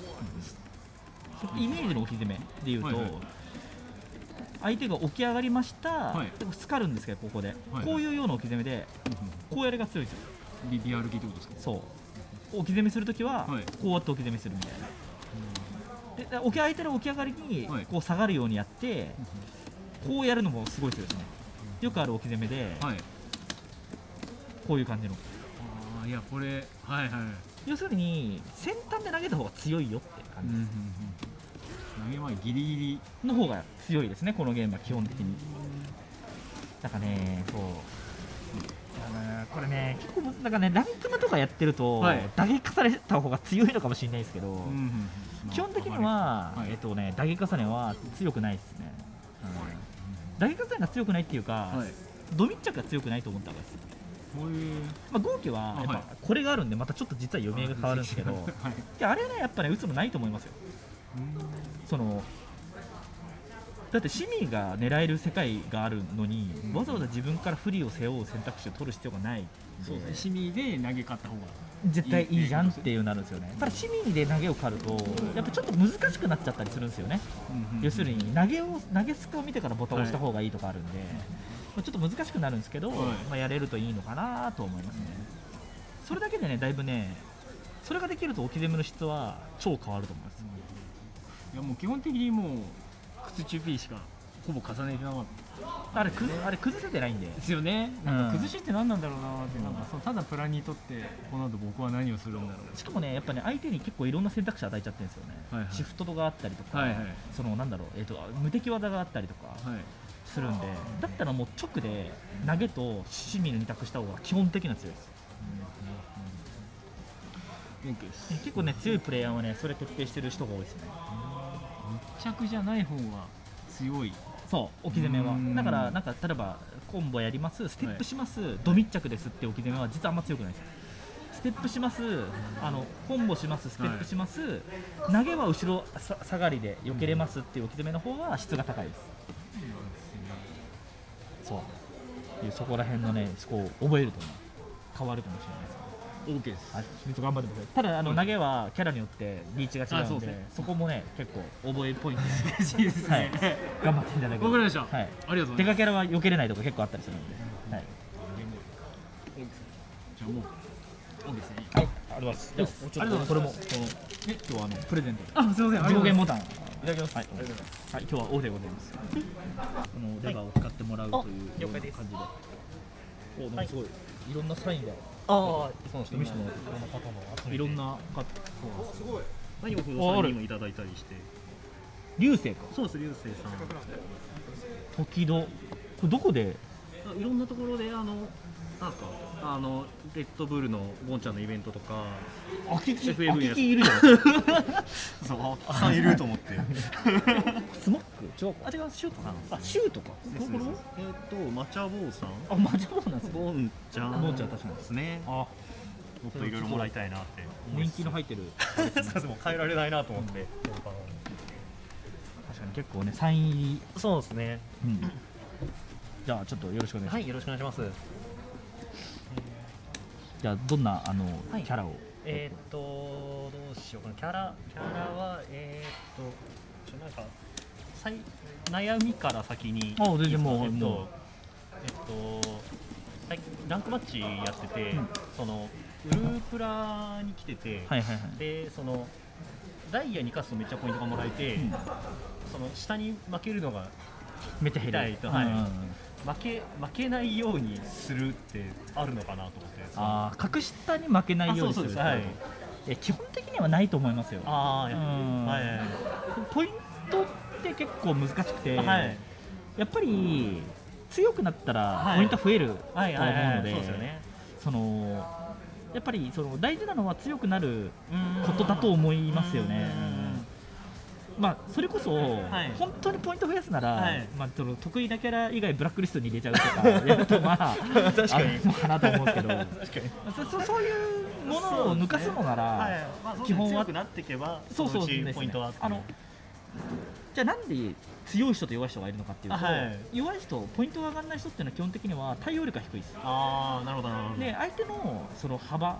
イメージの置き攻めでいうと、相手が起き上がりました、でもスカるんですけどここで、こういうような置き攻めでこうやりが強いんですよ。 リアルギってことですか。 そう置き攻めするときはこうやって置き攻めするみたいな。で相手の起き上がりにこう下がるようにやって、こうやるのもすごい強いですね。よくある置き攻めで、こういう感じの。 いやこれ要するに先端で投げた方が強いよって感じです。 投げ前ギリギリの方が強いですね、このゲームは基本的に。なんかねこれね結構なんかねランクマとかやってると、打撃重ねた方が強いのかもしれないですけど、基本的には打撃重ねは強くないですね。打撃重ねが強くないっていうか、ド密着が強くないと思った方がいいです。 まあ、号機はやっぱこれがあるんでまたちょっと実は読み合いが変わるんですけど、いやあれねやっぱね打つのないと思いますよ。そのだってシミが狙える世界があるのに、わざわざ自分から不利を背負う選択肢を取る必要がないんで、 そうですね、シミで投げ勝った方が絶対いいじゃんっていうなるんですよね。ただシミで投げを狩るとやっぱちょっと難しくなっちゃったりするんですよね。要するに投げスクを見てからボタンを押した方がいいとかあるんで、まあちょっと難しくなるんですけど、まあやれるといいのかなと思いますね。それだけでねだいぶねそれができると置き攻めの質は超変わると思います。 いやもう基本的にもう靴中 P しかほぼ重ねてなかったあれ崩せてないんでですよね。なんか崩しって何なんだろうなって、なんかそうただプランにとってこの後僕は何をするんだろう。 しかもねやっぱね相手に結構いろんな選択肢与えちゃってるんですよね、 はいはい、 シフトがあったりとか、 はいはい、 そのなんだろう、無敵技があったりとかするんで、だったらもう直で投げとシミの2択した方が基本的な強いです。結構ね強いプレイヤーはねそれ徹底してる人が多いですね。 密着じゃない方が強い。 そう置き攻めはだからなんか例えばコンボやりますステップします、ド密着ですって置き攻めは実はあんま強くないですよ。ステップしますコンボしますステップします、投げは後ろ下がりで避けれますっていう置き攻めの方が質が高いです。そうそこら辺のねこう覚えるとね変わるかもしれないです。 OK です。 はい、頑張ってください。ただ投げはキャラによってリーチが違うので、そこもね結構覚えポイント難しいですね。 はい、頑張っていただければ。 わかりました。 はい、 ありがとうございます。 デカキャラは避けれないとこ結構あったりするので。はい。 じゃあもう OK ですね。 はい。ありがとうございます。じゃあちょっとこれも今日はプレゼントで。 あ、すみません。 上限ボタンいただきます。はい。はい。今日はオフでございます。レバーを使ってもらうというような感じで。お、なんかすごいいろんなサインが。そうですね。見せてもらっていろんな方。 すごい。 何を不動産にもいただいたりして。 流星か。 そうです、流星さん。 時々これどこで？ いろんなところでなんですかレッドブルのゴンちゃんのイベントとか。 秋木いるじゃん。 そう、たくさんいると思って。 スモック？違うか。違うシュートか。あ、シュートか。 マチャボーさん。 あ、マチャボーなんですか。 ゴンちゃん。 ゴンちゃん確かにですね。もっといろいろもらいたいなって。 人気の入ってる。 そうも変えられないなと思って。 確かに結構ねサイン入り。 そうですね。 じゃあちょっとよろしくお願いします。 はい、よろしくお願いします。 じゃあどんなキャラを？ どうしようかな。キャラはなんか悩みから先に。 あ、全然もうランクマッチやってて、そのウループラに来てて、でそのダイヤに勝つとめっちゃポイントがもらえて、その下に負けるのがめっちゃ減ると、負けないようにするってあるのかなと思って。 ああ、格下に負けないようにする。基本的にはないと思いますよ。ポイントって結構難しくて、やっぱり強くなったらポイント増えると思うので、そのやっぱりその大事なのは強くなることだと思いますよね。まあそれこそ本当にポイント増やすなら、まあその得意なキャラ以外ブラックリストに入れちゃうとかやるとまあ確かにのかなと思うんですけど、そういうものを抜かすのなら基本は強くなっていけばそうポイントはじゃあなんで強い人と弱い人がいるのかっていうと、弱い人ポイントが上がらない人っていうのは基本的には対応力が低いです。 ああ、なるほどなるほど。 で相手のその幅を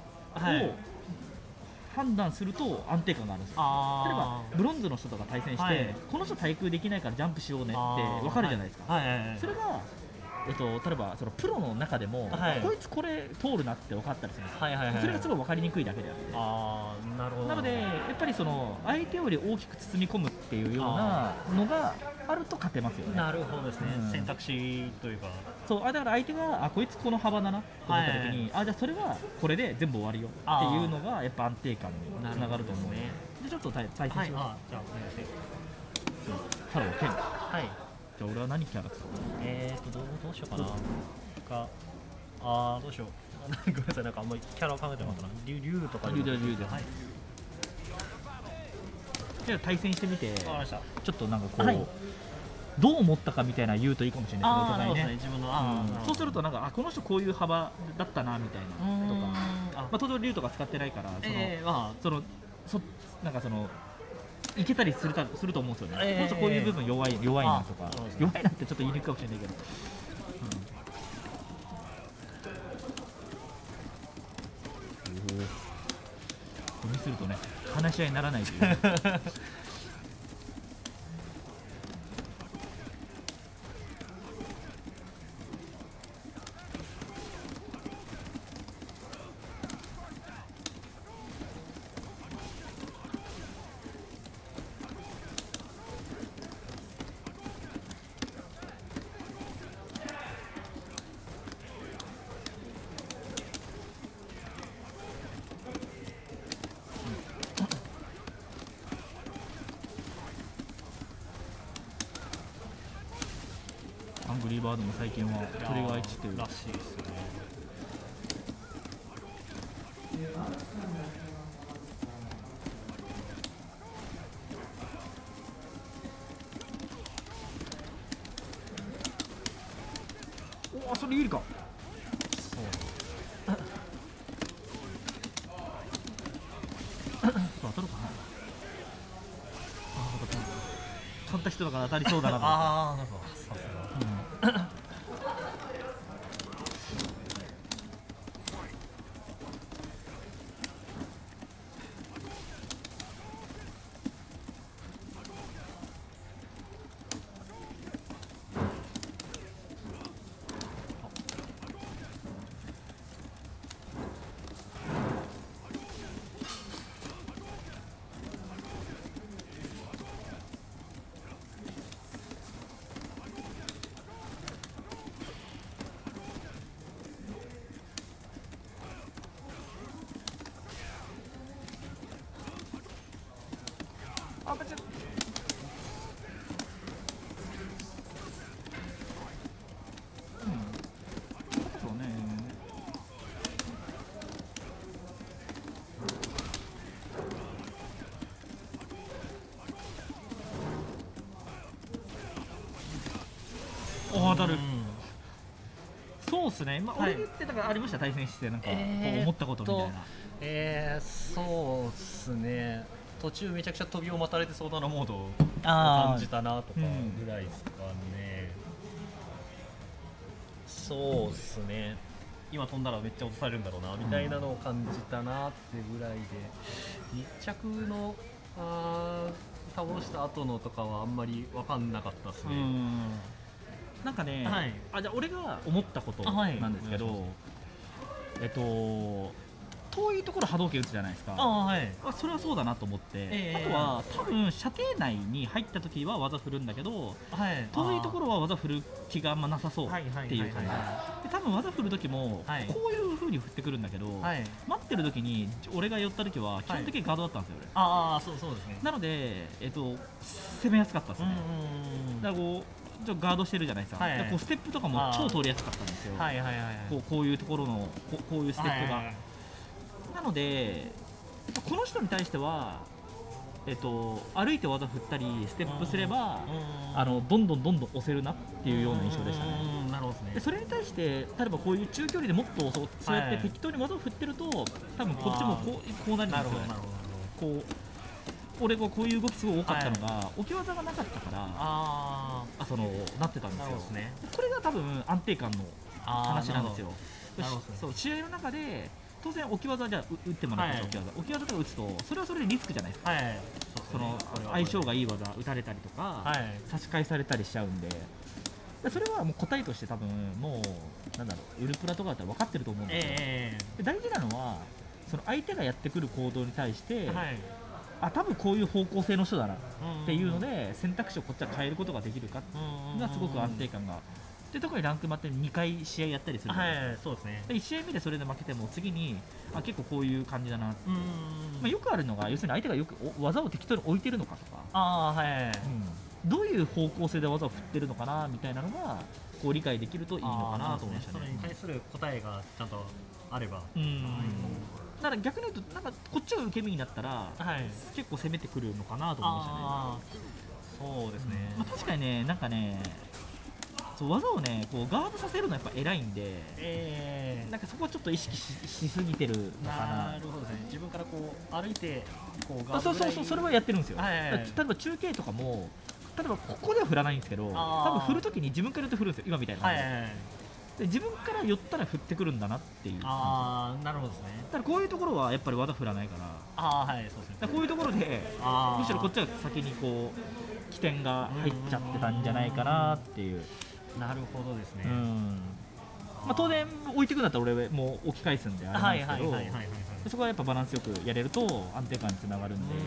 判断すると安定感があるんですよ。例えばブロンズの人とか対戦して、この人対空できないからジャンプしようねって分かるじゃないですか。それが例えばそのプロの中でも、こいつこれ通るなって分かったりするんです。それがすごい分かりにくいだけであって、なのでやっぱりその相手より大きく包み込むっていうようなのがあると勝てますよね。 なるほどですね。選択肢というか、 そうだから相手がこいつこの幅だなと思った時に、じゃあそれはこれで全部終わりよっていうのがやっぱ安定感につながると思うので、ちょっと対戦します。じゃあお願いします。ハローケン。はい。じゃあ俺は何キャラ使う？ どうしようかな。どうしよう。ごめんなさい、なんかあんまりキャラを考えてなかったな。竜とか。竜で。はい。 じゃあ対戦してみて、ちょっとなんかこうどう思ったかみたいな言うといいかもしれないですね、お互いね。 自分のそうするとなんかこの人こういう幅だったなみたいなとか、まあ当然竜とか使ってないからなんかいけたりすると思うんですよね。こういう部分弱いなとか、弱いなってちょっと言いにくいかもしれないけど。これにするとね、話し合いにならないという。アングリーバードも最近はトリガー1っていうらしいですね。おお、それ有利か。そう当たるかな。買った人だから当たりそうだなと。ああ、なるほど。あ、バチッ。そうね。お、当たる。そうっすね。まあ、俺ってだからありました、対戦してなんかこう思ったことみたいな。 そうっすね。途中めちゃくちゃ飛びを待たれてそうだなモードを感じたなとかぐらいですかね。そうっすね。今飛んだらめっちゃ落とされるんだろうなみたいなのを感じたなってぐらいで、密着の倒した後のとかはあんまり分かんなかったですね。 なんかね、 はい、 じゃあ俺が思ったことなんですけど、遠いところ波動拳打つじゃないですか。それはそうだなと思って、あとは多分射程内に入った時は技振るんだけど、遠いところは技振る気があんまなさそうっていう感じで、多分技振る時もこういう風に振ってくるんだけど、待ってる時に俺が寄った時は基本的にガードだったんですよ、俺。 そうですね。 なので、攻めやすかったですね。だからこうちょっとガードしてるじゃないですか。こうステップとかも超通りやすかったんですよ。こういうところのこういうステップが。なのでこの人に対しては、歩いて技振ったりステップすればどんどん押せるなっていうような印象でしたね。でそれに対して例えばこういう中距離でもっとそうやって適当に技を振ってると多分こっちもこうなるんですよね。こう俺がこういう動きすごい多かったのが、置き技がなかったからなってたんですよ。これが多分安定感の話なんですよ。そう試合の中で当然置き技じゃ打ってもらって置き技とか打つとそれはそれでリスクじゃないですか。その相性がいい技打たれたりとか差し替えされたりしちゃうんで、それはもう答えとして多分もうなんだろうウルプラとかだったら分かってると思うんですよ。で大事なのはその相手がやってくる行動に対して多分こういう方向性の人だなっていうので選択肢をこっちは変えることができるかがすごく安定感が。で特にランクマって2回試合やったりするんですよ。1試合目でそれで負けても次に結構こういう感じだなって、よくあるのが要するに相手がよく技を適当に置いてるのかとか、どういう方向性で技を振ってるのかなみたいなのがこう理解できるといいのかなと思いましたね。 それに対する答えがちゃんとあれば、 だから逆に言うとなんかこっちが受け身になったら、結構攻めてくるのかなと思いましたね。 そうですね、 まあ、確かにね、なんかね、そう技をねこうガードさせるのはやっぱ偉いんで、なんかそこはちょっと意識しすぎてるのかな。 なるほどですね。自分からこう歩いてこうガあ、そうそうそう、それはやってるんですよ。 はいはいはい、 例えば中継とかも、例えばここでは振らないんですけど、多分振るときに自分から寄って振るんですよ、今みたいな感じで。で自分から寄ったら振ってくるんだなっていう。 ああ、なるほどですね。 だからこういうところはやっぱり技振らないから、 ああ、はい、そうですね。 だからこういうところでむしろこっちは先にこう起点が入っちゃってたんじゃないかなっていう。 なるほどですね。 まあ、当然置いていくんだったら俺もう置き返すんであれなんですけど、そこはやっぱバランスよくやれると安定感につながるんで、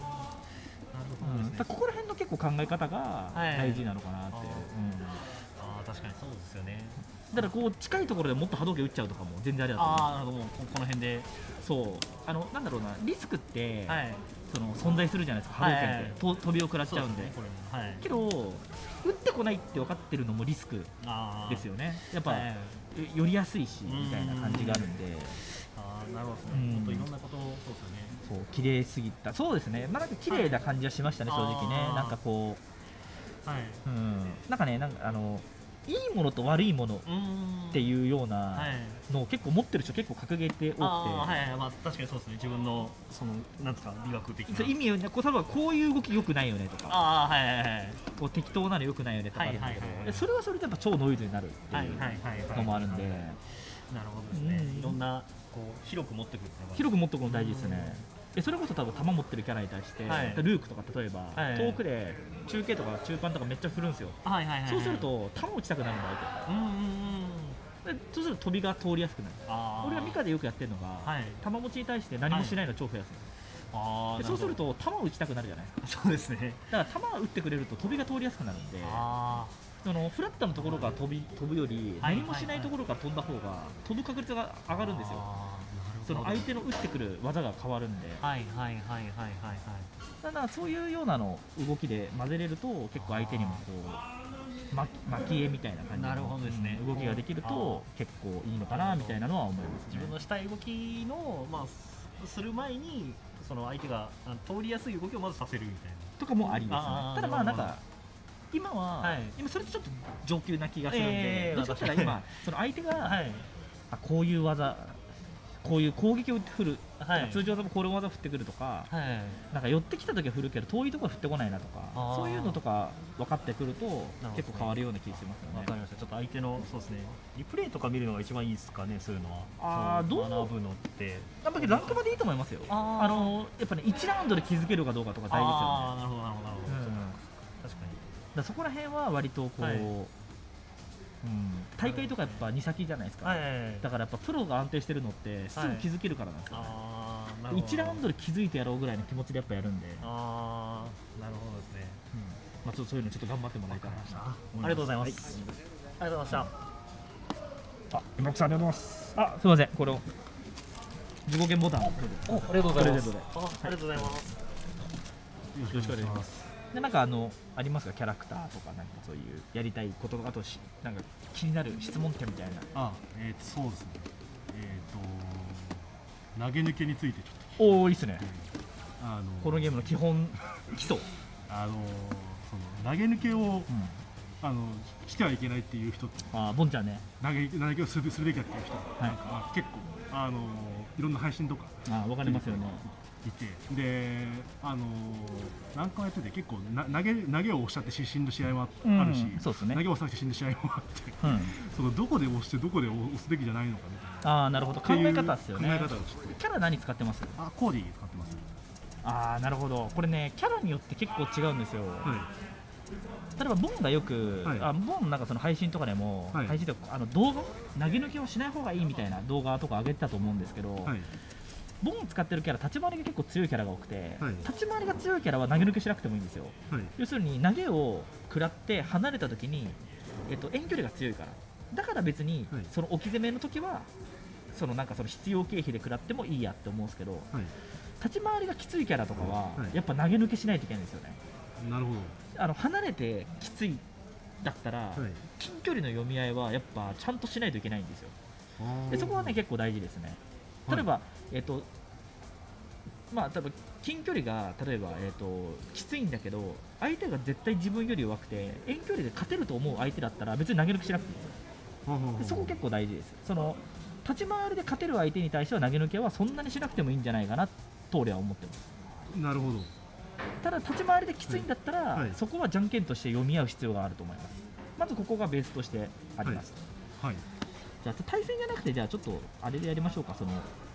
ここら辺の結構考え方が大事なのかなって。 確かにそうですよね。 だからこう近いところでもっと波動拳打っちゃうとかも全然ありだと思う。 ああ、なるほど。もうこの辺で、 そうなんだろうな、リスクって、その存在するじゃないですか、波動拳って飛びを食らっちゃうんで。けど打ってこないって分かってるのもリスクですよね。やっぱ寄りやすいしみたいな感じがあるんで。 なるほどですね。本当いろんなこと、そうですよね。 そう綺麗すぎた。そうですね。まあなんか綺麗な感じはしましたね、正直ね。なんかこう、なんかね、なんかいいものと悪いものっていうようなのを結構持ってる人結構格ゲーって多くて、 まあ確かにそうですね。自分のそのなんですか美学的な意味をね、こう例えばこういう動き良くないよねとか、こう適当なの良くないよねとかあるんだけど、それはそれでやっぱ超ノイズになるっていうのもあるんで、 なるほどですね。いろんなこう広く持ってくるっていうのが広く持ってくるの大事ですね。それこそ多分球持ってるキャラに対して、ルークとか例えば、遠くで中継とか中盤とかめっちゃ振るんですよ。そうすると球打ちたくなるんだ相手。そうすると飛びが通りやすくなる。俺がミカでよくやってるのが、球持ちに対して何もしないの超増やすんですよ。そうすると球を打ちたくなるじゃないですか。 そうですね。 だから球を打ってくれると飛びが通りやすくなるんで、そのフラットのところから飛ぶより何もしないところから飛んだ方が飛ぶ確率が上がるんですよ。その相手の打ってくる技が変わるんで、だからそういうようなの動きで混ぜれると結構相手にもこう巻き絵みたいな感じの動きができると結構いいのかなみたいなのは思いますね。 自分のしたい動きのする前にその相手が通りやすい動きをまずさせるみたいなとかもありですね。ただまあなんか今それとちょっと上級な気がするんで、どっちかというと今その相手がこういう技、こういう攻撃を打って振る、通常でもこれ技を振ってくるとか、なんか寄ってきた時は振るけど遠いところは振ってこないなとか、そういうのとか分かってくると結構変わるような気がしますよね。 わかりました。ちょっと相手のそうですね、リプレイとか見るのが一番いいですかね、そういうのは。 どう学ぶのってやっぱりランクまでいいと思いますよ。やっぱね1ラウンドで気づけるかどうかとか大事ですよね。 なるほどなるほど。確かに。 だそこら辺は割とこう。大会とかやっぱ2先じゃないですか。だからやっぱプロが安定してるのってすぐ気づけるからなんですよね。1ラウンドで気づいてやろうぐらいの気持ちでやっぱやるんで。 なるほどですね。 まあちょっとそういうのちょっと頑張ってもらいたいな。 ありがとうございます。ありがとうございました。 山木さんありがとうございます。すみません、これを自己限ボタンをありがとうございます。 ありがとうございます。 よろしくお願いします。でなんかありますか、キャラクターとかなんかそういうやりたいこととか、あとなんか気になる質問点みたいな。 そうですね。投げ抜けについてちょっと。 いいっすね。このゲームの基本基礎。 その投げ抜けを、してはいけないっていう人って。 ボンちゃんね。 投げ抜けをするべきだっていう人。なんか結構いろんな配信とか。 わかりますよね。 いて、で何回やってて結構投げを押しちゃって失神の試合もあるし、投げを押さなくて死ぬ試合もあって、そのどこで押してどこで押すべきじゃないのかみたいな。 なるほど、考え方ですよね。 考え方をちょっと。 キャラ何使ってます？ コーディ使ってます。 なるほど。これね、キャラによって結構違うんですよ。例えばボンがよく、ボンなんかその配信とかでも、配信とか動画投げ抜けをしない方がいいみたいな動画とか上げてたと思うんですけど。ボン使ってるキャラ、立ち回りが結構強いキャラが多くて、立ち回りが強いキャラは投げ抜けしなくてもいいんですよ。要するに投げを食らって離れた時に、遠距離が強いから、だから別にその置き攻めの時はなんかその必要経費で食らってもいいやって思うんですけど、立ち回りがきついキャラとかはやっぱ投げ抜けしないといけないんですよね。 なるほど。 離れてきついだったら、近距離の読み合いはやっぱちゃんとしないといけないんですよ。でそこはね結構大事ですね。例えば、 まあ多分近距離が例えば、きついんだけど相手が絶対自分より弱くて遠距離で勝てると思う相手だったら別に投げ抜きしなくていいんですよ。でそこ結構大事です。その立ち回りで勝てる相手に対しては投げ抜けはそんなにしなくてもいいんじゃないかなと俺は思ってます。 なるほど。 ただ立ち回りできついんだったら、はい、そこはじゃんけんとして読み合う必要があると思います。まずここがベースとしてあります。はい、じゃあ対戦じゃなくてじゃあちょっとあれでやりましょうか。その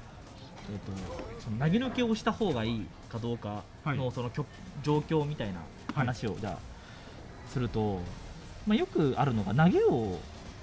投げ抜けをした方がいいかどうかのその状況みたいな話をじゃあすると、まあ、よくあるのが投げを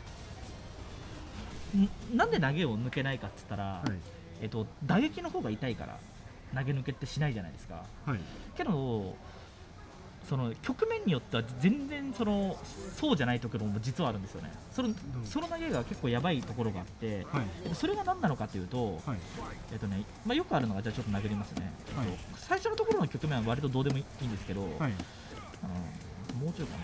なんで投げを抜けないかって言ったら、打撃の方が痛いから投げ抜けってしないじゃないですか。けどその局面によっては全然そうじゃないところも実はあるんですよね。その投げが結構やばいところがあって、それが何なのかというと、まあ、よくあるのがじゃあちょっと投げますね。最初のところの局面は割とどうでもいいんですけど、もうちょいか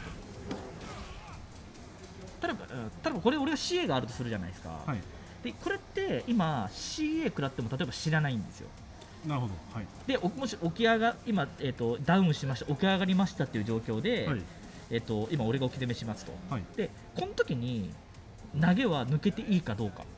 な。例えばこれ俺が CA があるとするじゃないですか。でこれって今 CA 食らっても例えば知らないんですよ。 なるほど。はい、 でもし起き上が今、ダウンしました起き上がりましたっていう状況で、今俺が置き攻めしますと、でこの時に投げは抜けていいかどうか、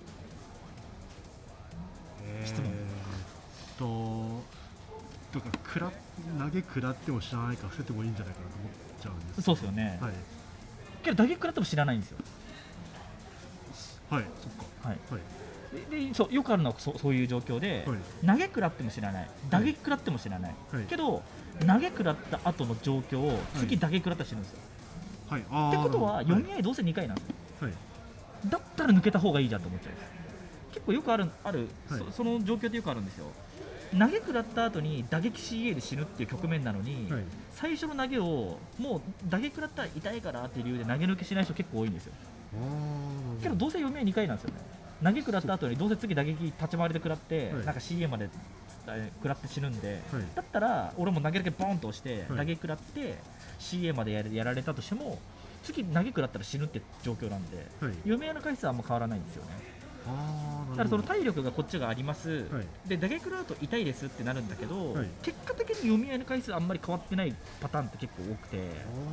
質問とか投げ食らっても知らないから捨ててもいいんじゃないかなと思っちゃうんです。 そうですよね。けど打撃食らっても知らないんですよ。 はい、そっか。はいでそうよくあるのはそういう状況で、投げ食らっても知らない、打撃食らっても知らない、けど投げ食らった後の状況を次打撃食らったら死ぬんですよ。ってことは読み合いどうせ2回なんですよ。だったら抜けた方がいいじゃんと思っちゃうんです。結構よくあるその状況ってよくあるんですよ。投げ食らった後に打撃 CA で死ぬっていう局面なのに、最初の投げをもう打撃食らったら痛いからっていう理由で投げ抜けしない人結構多いんですよ。けどどうせ読み合い2回なんですよね。投げ食らった後にどうせ次打撃立ち回りで食らって、なんか CA まで食らって死ぬんで、だったら俺も投げだけボーンと押して、打撃食らって CA までやられたとしても次投げ食らったら死ぬって状況なんで、読み合いの回数はあんま変わらないんですよね。だからその体力がこっちがあります、で打撃食らうと痛いですってなるんだけど、結果的に読み合いの回数あんまり変わってないパターンって結構多くて、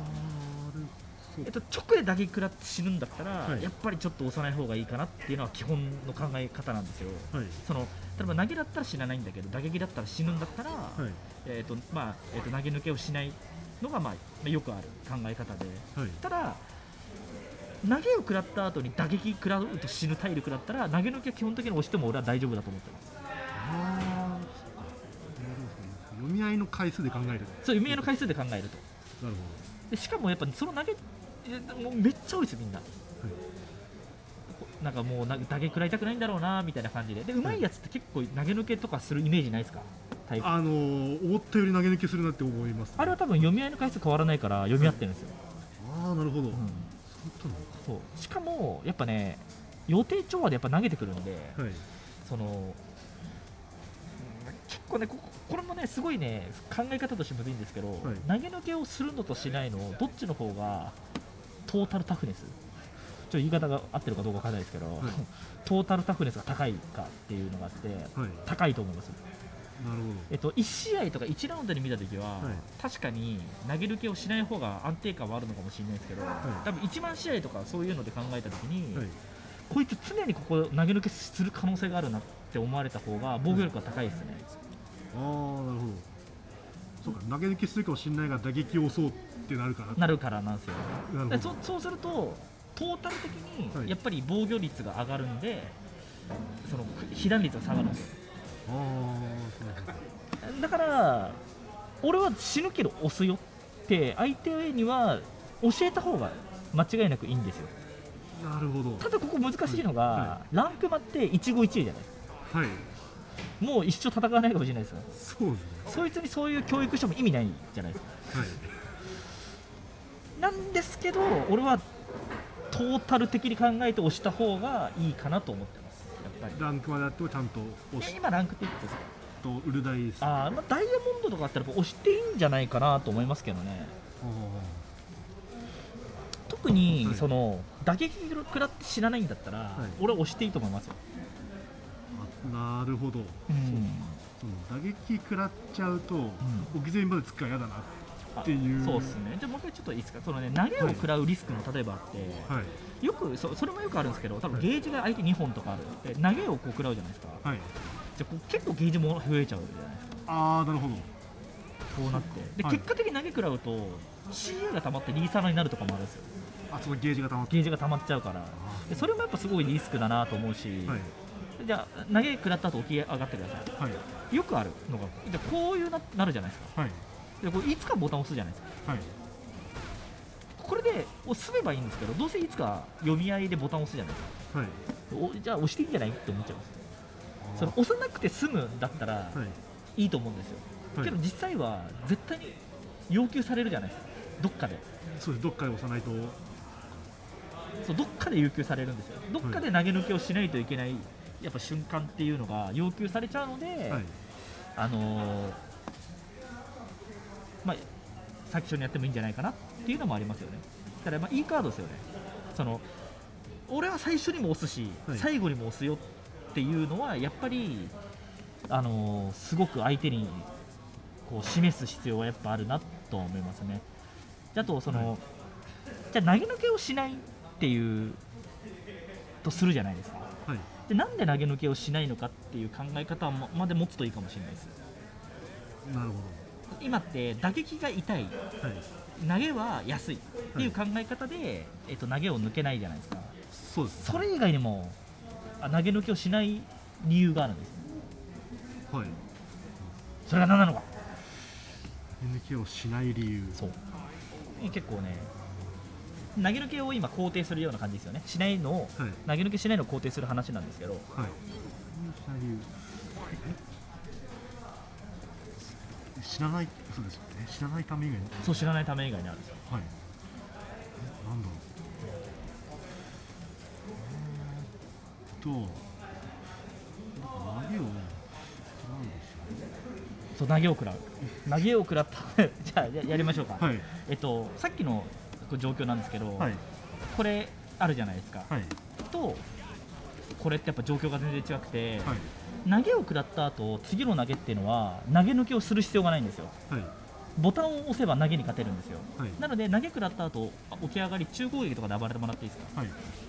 直で打撃食らって死ぬんだったら、やっぱりちょっと押さない方がいいかなっていうのは基本の考え方なんですよ。その例えば投げだったら死なないんだけど打撃だったら死ぬんだったら、投げ抜けをしないのが、よくある考え方で、ただ投げを食らった後に打撃食らうと死ぬ体力だったら投げ抜きは基本的に押しても俺は大丈夫だと思ってます。 読み合いの回数で考える。そう読み合いの回数で考えると。なるほど。でしかもやっぱその投げもうめっちゃ多いですよみんな。なんかもう打撃食らいたくないんだろうなみたいな感じで、うまいやつって結構投げ抜けとかするイメージないですか？ 思ったより投げ抜けするなって思います、 あれは多分読み合いの回数変わらないから読み合ってるんですよ。 なるほど。 そうしかもやっぱね予定調和でやっぱ投げてくるんで、その結構ねこれもねすごいね考え方としてむずいんですけど、投げ抜けをするのとしないのどっちの方がトータルタフネス、ちょっと言い方が合ってるかどうかわからないですけど、トータルタフネスが高いかっていうのがあって、高いと思います。 なるほど。 1試合とか1ラウンドで見たときは、確かに投げ抜けをしない方が安定感はあるのかもしれないですけど、多分1万試合とかそういうので考えたときに、こいつ常にここ投げ抜けする可能性があるなって思われた方が防御力が高いですね。 なるほど。そうか、投げ抜けするかもしれないが打撃を押そうってなるからなんですよ。そうするとトータル的にやっぱり防御率が上がるんで、その被弾率が下がるんですよ。だから俺は死ぬけど押すよって相手には教えた方が間違いなくいいんですよ。 なるほど。 ただここ難しいのが、ランクマって一期一会じゃないですか。もう一生戦わないかもしれないですよ。 そうですね。 そいつにそういう教育しても意味ないじゃないですか。なんですけど俺はトータル的に考えて押した方がいいかなと思ってます。やっぱりランクまであってもちゃんと押して。 今ランクっていくつですか？ ウルダイです。 ダイヤモンドとかあったら押していいんじゃないかなと思いますけどね。特にその打撃食らって知らないんだったら、俺は押していいと思いますよ。 なるほど。 打撃食らっちゃうと、置き去りまでつくから嫌だなっていう。 そうですね。じゃあもう一回ちょっといいですか。そのね、投げを食らうリスクも例えばあって、よくそれもよくあるんですけど、多分ゲージが相手2本とかある。で投げをこう食らうじゃないですか。じゃあこう結構ゲージも増えちゃうじゃないですか。 ああ、なるほど。 こうなってで、結果的に投げ食らうと CA が溜まってリーサーになるとかもあるんですよ。 そのゲージが溜まっちゃうから、でそれもやっぱすごいリスクだなと思うし、じゃあ投げ食らった後起き上がってください。よくあるのがでこういうなるじゃないですか。でこれいつかボタンを押すじゃないですか。これで押せばいいんですけど、どうせいつか読み合いでボタンを押すじゃないですか。じゃあ押していいんじゃないって思っちゃいます。その押さなくて済むんだったらいいと思うんですよ。けど実際は絶対に要求されるじゃないですか。どっかで。 そうです。どっかで押さないと。 そう、どっかで要求されるんですよ。どっかで投げ抜けをしないといけないやっぱ瞬間っていうのが要求されちゃうので、まあ最初にやってもいいんじゃないかなっていうのもありますよね。だからいいカードですよね。その俺は最初にも押すし、最後にも押すよっていうのはやっぱりすごく相手にこう示す必要はやっぱあるなと思いますね。あとじゃあ投げ抜けをしないっていうとするじゃないですか。でなんで投げ抜けをしないのかっていう考え方まで持つといいかもしれないです。 なるほど。 今って打撃が痛い、投げは安いっていう考え方で、投げを抜けないじゃないですか。 そうです。 それ以外にも投げ抜けをしない理由があるんです。それが何なのか。 投げ抜けをしない理由。 そう。結構ね、投げ抜けを今肯定するような感じですよね。しないのを、投げ抜けしないのを肯定する話なんですけど。 知らない、そうですよね。知らないため以外に。 そう、知らないため以外にあるんですよ。 なんだろう。投げを。 そう、投げを食らう。投げを食らったじゃあやりましょうか。さっきの状況なんですけど、これあるじゃないですか。とこれってやっぱ状況が全然違くて、投げを食らった後次の投げっていうのは投げ抜きをする必要がないんですよ。ボタンを押せば投げに勝てるんですよ。なので投げ食らった後起き上がり中攻撃とかで暴れてもらっていいですか。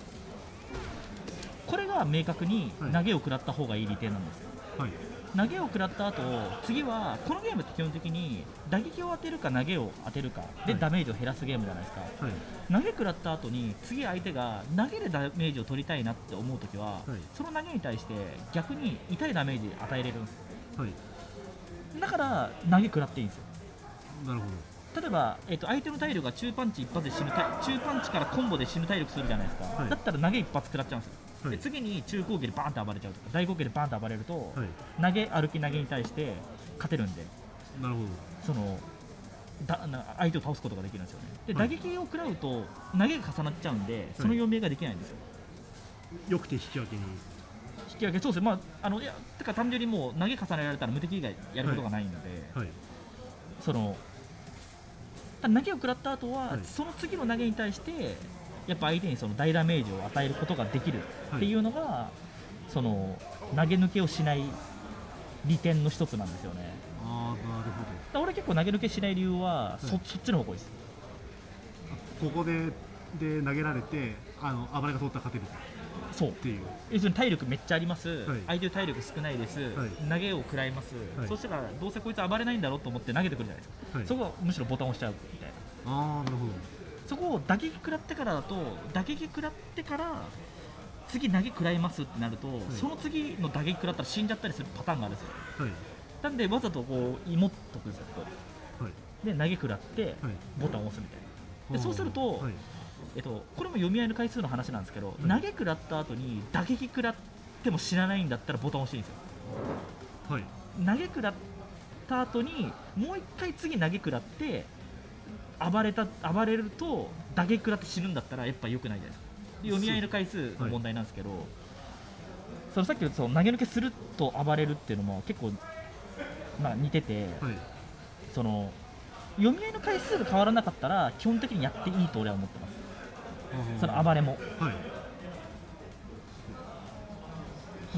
これが明確に投げを食らった方がいい利点なんですよ。投げを食らった後、次はこのゲームって基本的に打撃を当てるか投げを当てるかでダメージを減らすゲームじゃないですか。投げ食らった後に次相手が投げるダメージを取りたいなって思うときは、その投げに対して逆に痛いダメージ与えれるんですよ。だから投げ食らっていいんですよ。 なるほど。例えば、相手の体力が中パンチ一発で死ぬ、中パンチからコンボで死ぬ体力するじゃないですか。だったら投げ一発食らっちゃうんですよ。で次に中攻撃でバーンと暴れちゃうとか大攻撃でバーンと暴れると、投げ歩き投げに対して勝てるんで、 なるほど。 その相手を倒すことができるんですよね。で打撃を食らうと投げが重なっちゃうんで、その読みができないんですよ。 よくて引き分けに。 引き分け、そうですね。いやてか単純にもう投げ重ねられたら無敵以外やることがないので、その投げを食らった後は、その次の投げに対してやっぱ相手にその大ダメージを与えることができるっていうのが、その投げ抜けをしない利点の一つなんですよね。 なるほど。俺結構投げ抜けしない理由は、そっちの方が多いです。 ここで投げられて暴れが通ったら勝てるそうっていう。要するに体力めっちゃあります、相手体力少ないです、投げを食らいます、そしたらどうせこいつ暴れないんだろうと思って投げてくるじゃないですか。そこはむしろボタンを押しちゃうみたいな。 なるほど。 そこを打撃食らってからだと、打撃食らってから次投げ食らいますってなると、その次の打撃食らったら死んじゃったりするパターンがあるんですよ。なんでわざとこう芋っとくんですよ。で投げ食らってボタンを押すみたいな。でそうすると、これも読み合いの回数の話なんですけど、投げ食らった後に打撃食らっても死なないんだったらボタンを押していいんですよ。投げ食らった後にもう一回次投げ食らって暴れると打撃食らって死ぬんだったらやっぱ良くないじゃないですか。読み合いの回数の問題なんですけど、そのさっきの投げ抜けすると暴れるっていうのも結構似てて、その読み合いの回数が変わらなかったら基本的にやっていいと俺は思ってます。その暴れも、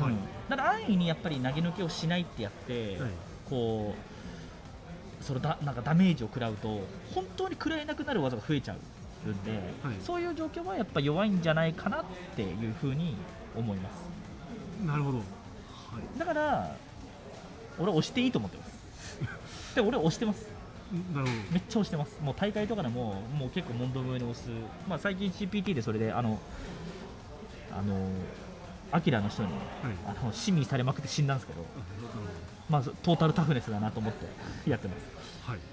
だから安易にやっぱり投げ抜けをしないってやって、 はい、 こうそのなんかダメージを食らうと本当に食らえなくなる技が増えちゃうんで、はい、そういう状況はやっぱ弱いんじゃないかなっていうふうに思います。 なるほど、はい、 だから俺は押していいと思ってますで俺は押してます。 なるほど、 めっちゃ押してます。もう大会とかでももう結構問答上に押す、まあ、最近 CPT でそれでアキラの人に、はい、シミされまくって死んだんですけど、まあ、トータルタフネスだなと思ってやってます。はい、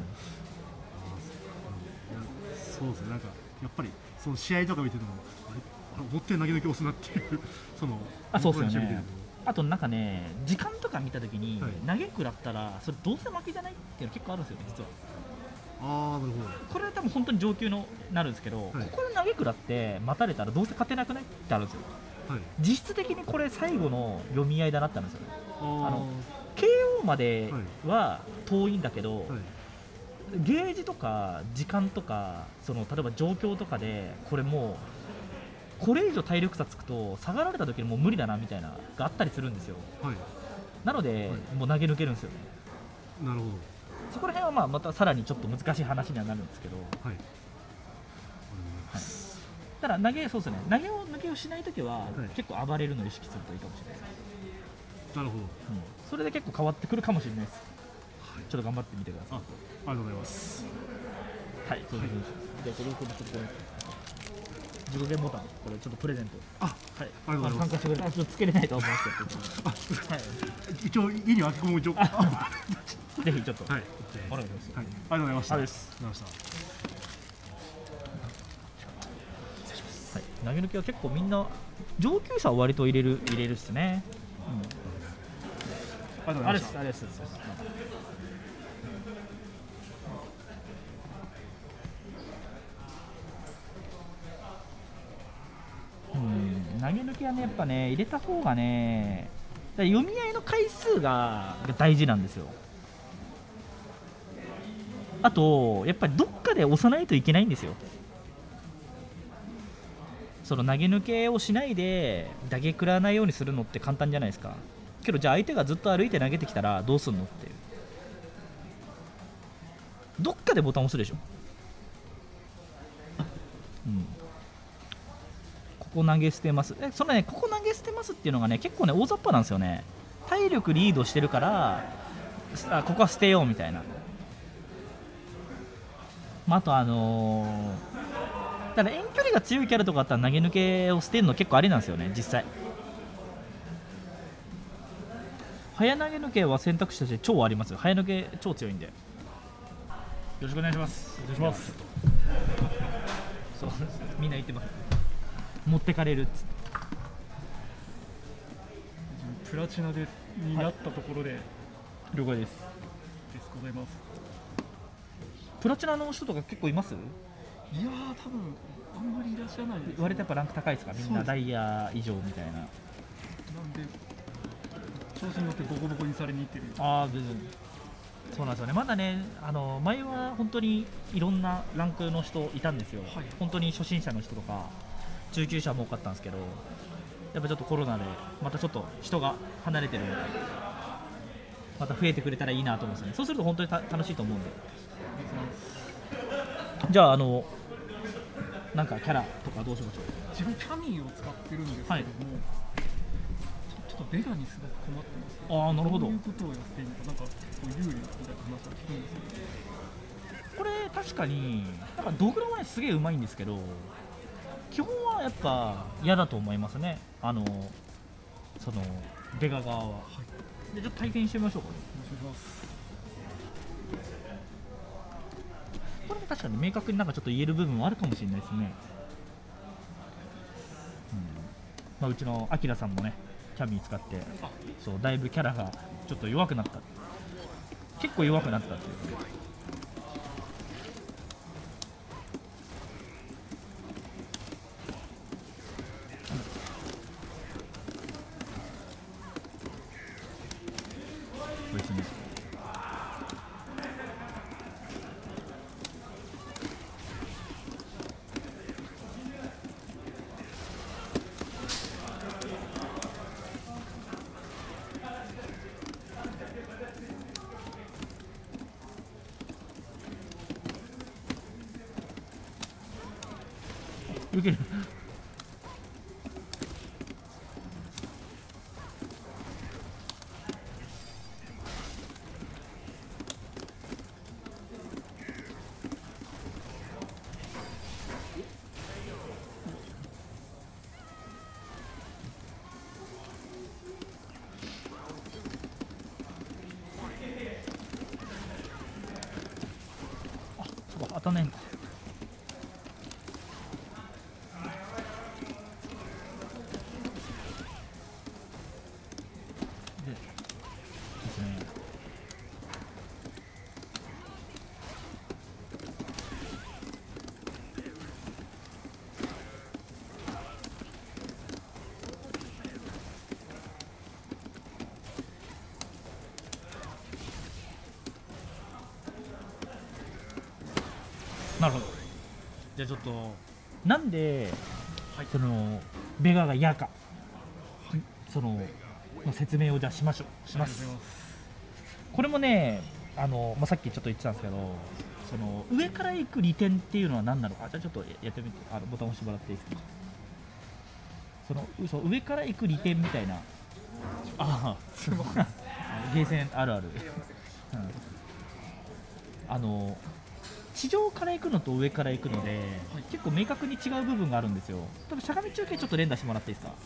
そうですね、なんかやっぱりその試合とか見てても思って投げ抜き押すなっていうそうですよね。あとなんかね、時間とか見たときに、はい、投げ食らったらそれどうせ負けじゃないっていうの結構あるんですよね、実は。 ああ、なるほど。 これは多分本当に上級のなるんですけど、はい、ここで投げ食らって待たれたらどうせ勝てなくないってあるんですよ。はい、実質的にこれ最後の読み合いだなってあるんですよ。KO までは遠いんだけど、はい、ゲージとか時間とか例えば状況とかでこれもうこれ以上体力差つくと下がられた時にもう無理だなみたいながあったりするんですよ。はい、なので、はい、もう投げ抜けるんですよね。 なるほど。 そこら辺はまたさらにちょっと難しい話にはなるんですけど、はい、ただそうですね、投げ抜けをしないときは、はい、結構暴れるのを意識するといいかもしれないです。 なるほど、 それで結構変わってくるかもしれないです。はい、ちょっと頑張ってみてください。 ありがとうございます。 はい、そうです。じゃあこれをちょっと自己限ボタンこれちょっとプレゼント。はい、ありがとうございます。参加してくれたらちょっとつけれないと思いますけど。はい。一応家には空き込む状況。ぜひちょっと、はい、お願いします。はい、ありがとうございました。はい、投げ抜きは結構みんな上級者は割と入れるっすね。ありがとうございました。ありがとうございます。投げ抜きはねやっぱね入れた方がね、読み合いの回数が大事なんですよ。あとやっぱりどっかで押さないといけないんですよ。その投げ抜けをしないで打撃食らわないようにするのって簡単じゃないですか。けどじゃあ相手がずっと歩いて投げてきたらどうすんのっていう、どっかでボタン押すでしょ。ここ投げ捨てます。ここ投げ捨てますっていうのがね結構ね大雑把なんですよね。体力リードしてるからここは捨てようみたいな。あとただ遠距離が強いキャラとかあったら投げ抜けを捨てるの結構ありなんですよね実際。早投げ抜けは選択肢として超ありますよ。早投げ超強いんでよろしくお願いします。お願いします。そうみんな言ってます。持ってかれるっつってプラチナでになったところで、 了解です。 ございます。 プラチナの人とか結構います？ いやー多分あんまりいらっしゃらないです、ね。 割とやっぱランク高いですか？みんなダイヤ以上みたいな。なんで調子に乗ってボコボコにされに行ってる。 ああ全然。そうなんですよね。まだね前は本当にいろんなランクの人いたんですよ。はい、本当に初心者の人とか中級者も多かったんですけど、やっぱちょっとコロナでまたちょっと人が離れてるのでまた増えてくれたらいいなと思うんですよね。そうすると本当に楽しいと思うんで。じゃあなんかキャラとかどうしましょう。 自分キャミーを使ってるんですけども、はい、ちょっとベガにすごく困ってます。 ああなるほど。 どういうことをやっていいのかなんかこう有利みたいな話を聞くんですよね。 これ確かになんかドグロはねすげえうまいんですけど、基本はやっぱ嫌だと思いますね。そのベガ側は。はい、でちょっと対戦してみましょうかね。 お願いします。 これも確かに明確になんかちょっと言える部分もあるかもしれないですね。うちのアキラさんもねキャミー使ってそうだいぶキャラがちょっと弱くなった、結構弱くなったっていうことで。そうですね。 受ける。当たんないんだ。でですね。なるほど。じゃあちょっとなんで、そのベガが嫌か、その説明をじゃあします。これもね、さっきちょっと言ってたんですけど、その上から行く利点っていうのは何なのか。じゃあちょっとやってみて、ボタン押してもらっていいですか。その上から行く利点みたいな。すごいゲーセンあるある。地上から行くのと上から行くので、結構明確に違う部分があるんですよ。多分しゃがみ中継ちょっと連打してもらっていいですか。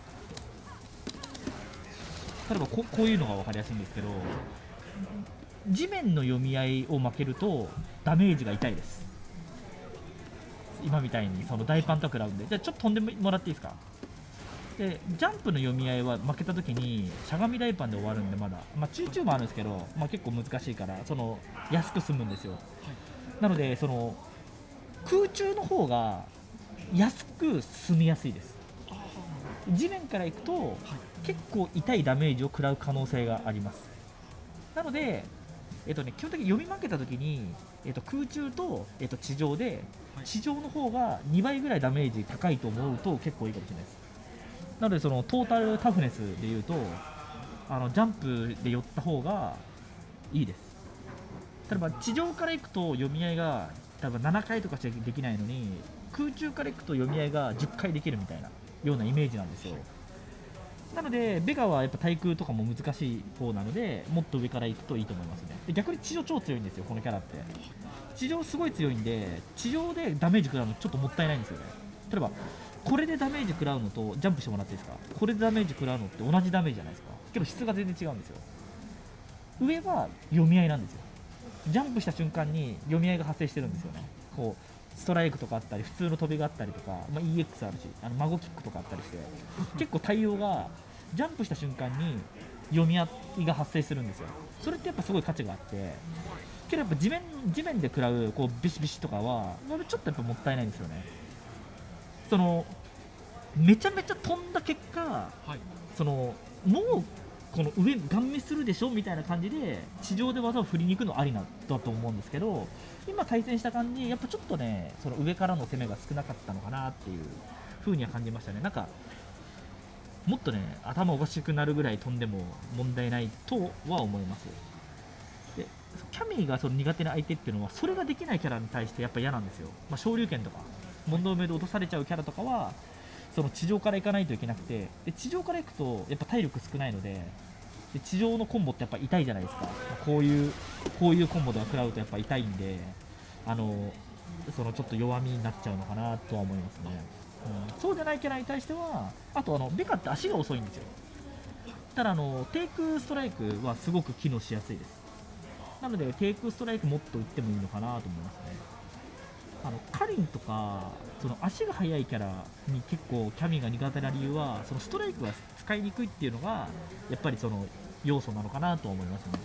例えばこういうのが分かりやすいんですけど、地面の読み合いを負けるとダメージが痛いです。今みたいにその大パンと食らうんで。じゃあちょっと飛んでもらっていいですか。でジャンプの読み合いは負けた時にしゃがみ大パンで終わるんで、まだ中中もあるんですけど、結構難しいから安く済むんですよ。なのでその空中の方が安く進みやすいです。地面から行くと結構痛いダメージを食らう可能性があります。なので、基本的に読み負けた時に、空中と、地上で、地上の方が2倍ぐらいダメージ高いと思うと結構いいかもしれないです。なのでそのトータルタフネスでいうとジャンプで寄った方がいいです。例えば地上から行くと読み合いが多分7回とかしかできないのに、空中から行くと読み合いが10回できるみたいなようなイメージなんですよ。なのでベガはやっぱ対空とかも難しい方なので、もっと上から行くといいと思いますね。で逆に地上超強いんですよ、このキャラって。地上すごい強いんで、地上でダメージ食らうのちょっともったいないんですよね。例えばこれでダメージ食らうのと、ジャンプしてもらっていいですか。これでダメージ食らうのって同じダメージじゃないですか。けど質が全然違うんですよ。上は読み合いなんですよ。ジャンプした瞬間に読み合いが発生してるんですよね。こうストライクとかあったり、普通の飛びがあったりとか、EX あるし、孫キックとかあったりして、結構対応がジャンプした瞬間に読み合いが発生するんですよ。それってやっぱすごい価値があって、けどやっぱ地面で食らうこうビシビシとかはちょっとやっぱもったいないんですよね。そのめちゃめちゃ飛んだ結果、もうこの上ガン見するでしょみたいな感じで地上で技を振りに行くのありなんだと思うんですけど、今対戦した感じやっぱちょっとね、その上からの攻めが少なかったのかなっていう風には感じましたね。なんかもっとね頭おかしくなるぐらい飛んでも問題ないとは思います。でキャミーがその苦手な相手っていうのはそれができないキャラに対してやっぱ嫌なんですよ。昇竜拳とか問答目で落とされちゃうキャラとかはその地上から行かないといけなくて、で地上から行くとやっぱ体力少ないので、地上のコンボってやっぱ痛いじゃないですか。こういうコンボでは食らうとやっぱ痛いんで、そのちょっと弱みになっちゃうのかなとは思いますね。そうじゃないキャラに対しては、あとベカって足が遅いんですよ。ただ低空ストライクはすごく機能しやすいです。なので低空ストライクもっと打ってもいいのかなと思いますね。カリンとかその足が速いキャラに結構キャミが苦手な理由は、そのストライクが使いにくいっていうのがやっぱりその要素なのかなと思いますね。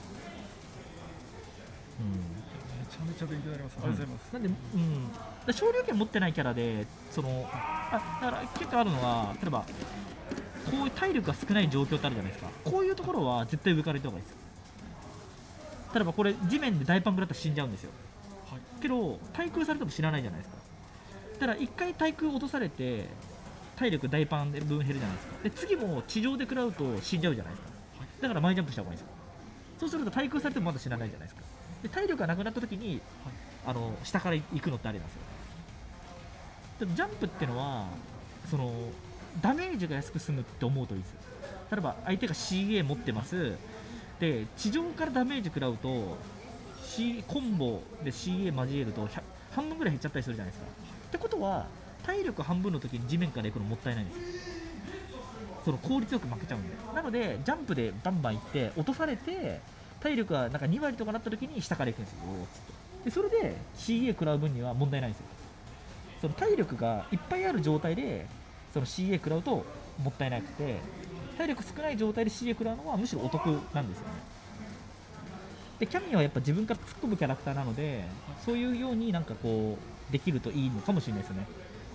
めちゃめちゃ勉強になります。ありがとうございます。 なんで、昇竜拳持ってないキャラでだから結構あるのは、例えばこういう体力が少ない状況ってあるじゃないですか。こういうところは絶対上から行った方がいいですよ。例えばこれ地面で大パン食らったら死んじゃうんですよ。けど対空されても知らないじゃないですか。ただ1回対空落とされて体力大パンで分減るじゃないですか。で次も地上で食らうと死んじゃうじゃないですか。だから前ジャンプした方がいいんですよ。そうすると対空されてもまだ死なないじゃないですか。で体力がなくなった時に、下から行くのってありなんですよ。 ジャンプってのはそのダメージが安く済むって思うといいです。例えば相手が CA 持ってます。で地上からダメージ食らうと、コンボで CA 交えると半分ぐらい減っちゃったりするじゃないですか。ってことは体力半分の時に地面から行くのもったいないんですよ。その効率よく負けちゃうんで。なのでジャンプでバンバン行って落とされて体力がなんか2割とかなった時に下から行くんですよ。でそれで CA 食らう分には問題ないんですよ。その体力がいっぱいある状態でその CA 食らうともったいなくて、体力少ない状態で CA 食らうのはむしろお得なんですよね。でキャミはやっぱ自分から突っ込むキャラクターなので、そういうようになんかこうできるといいのかもしれないですよね。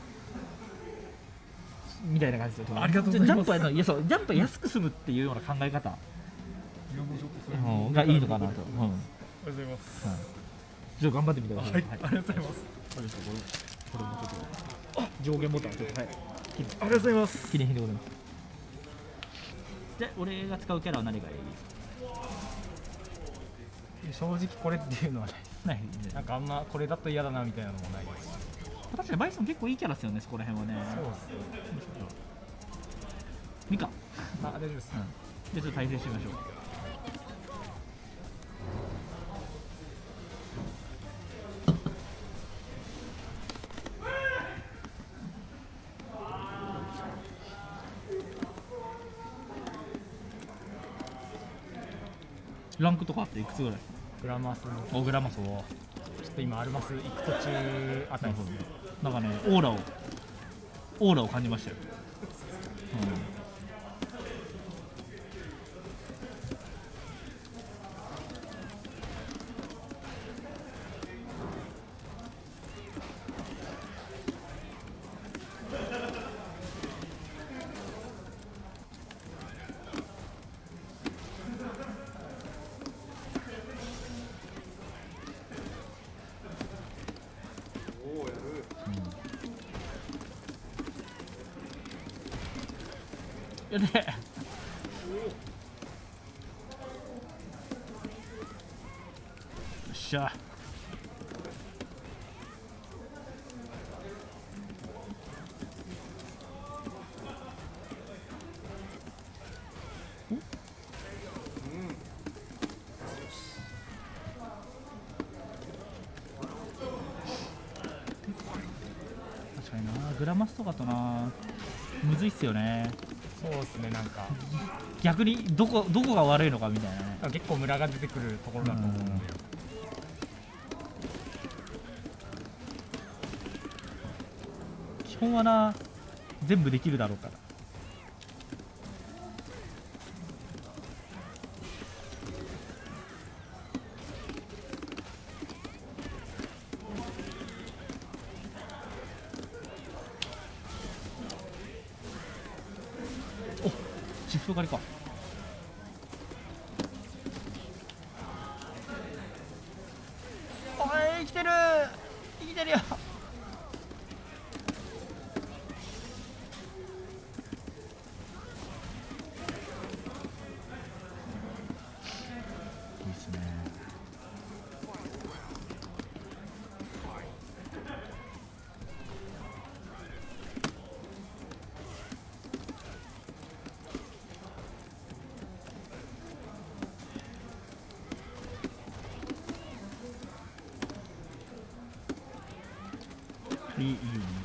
みたいな感じですよ。 ありがとうございます。 ジャンプは安く済むっていうような考え方いやもうちょっとそれがいいのかなと。 ありがとうございます。 ちょっと頑張ってみてください。 はい、ありがとうございます。 これもちょっと上限ボタンちょっとはい。 ありがとうございます。 記念品でございます。じゃあ俺が使うキャラは何がいい？ 正直これっていうのはない。 なんかあんまこれだと嫌だなみたいなのもないです。 確かにバイソン結構いいキャラですよね、そこら辺はね。 そうですね。 ミカ。 大丈夫です。 じゃあちょっと対戦してみましょう。ランクとかあっていくつぐらい？ グラマスの。グラマスを。 ちょっと今アルマス行く途中あたりですね。 なんかね、オーラを感じましたよ。でよっしゃ。確かにな、グラマスとかとなむずいっすよね。 そうですね、なんか逆にどこが悪いのかみたいなね。 結構ムラが出てくるところだと思うんで、 基本はな全部できるだろうから。シフト狩りか。おい生きてるよ。いいっすね。いいよね。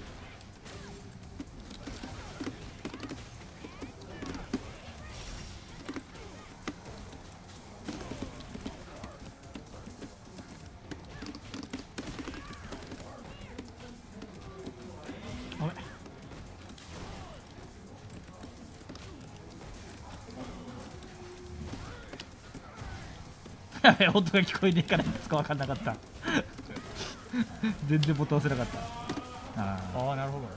あれやべえ、音が聞こえねえからいつか分かんなかった全然ボタン押せなかった。 ああ、なるほど。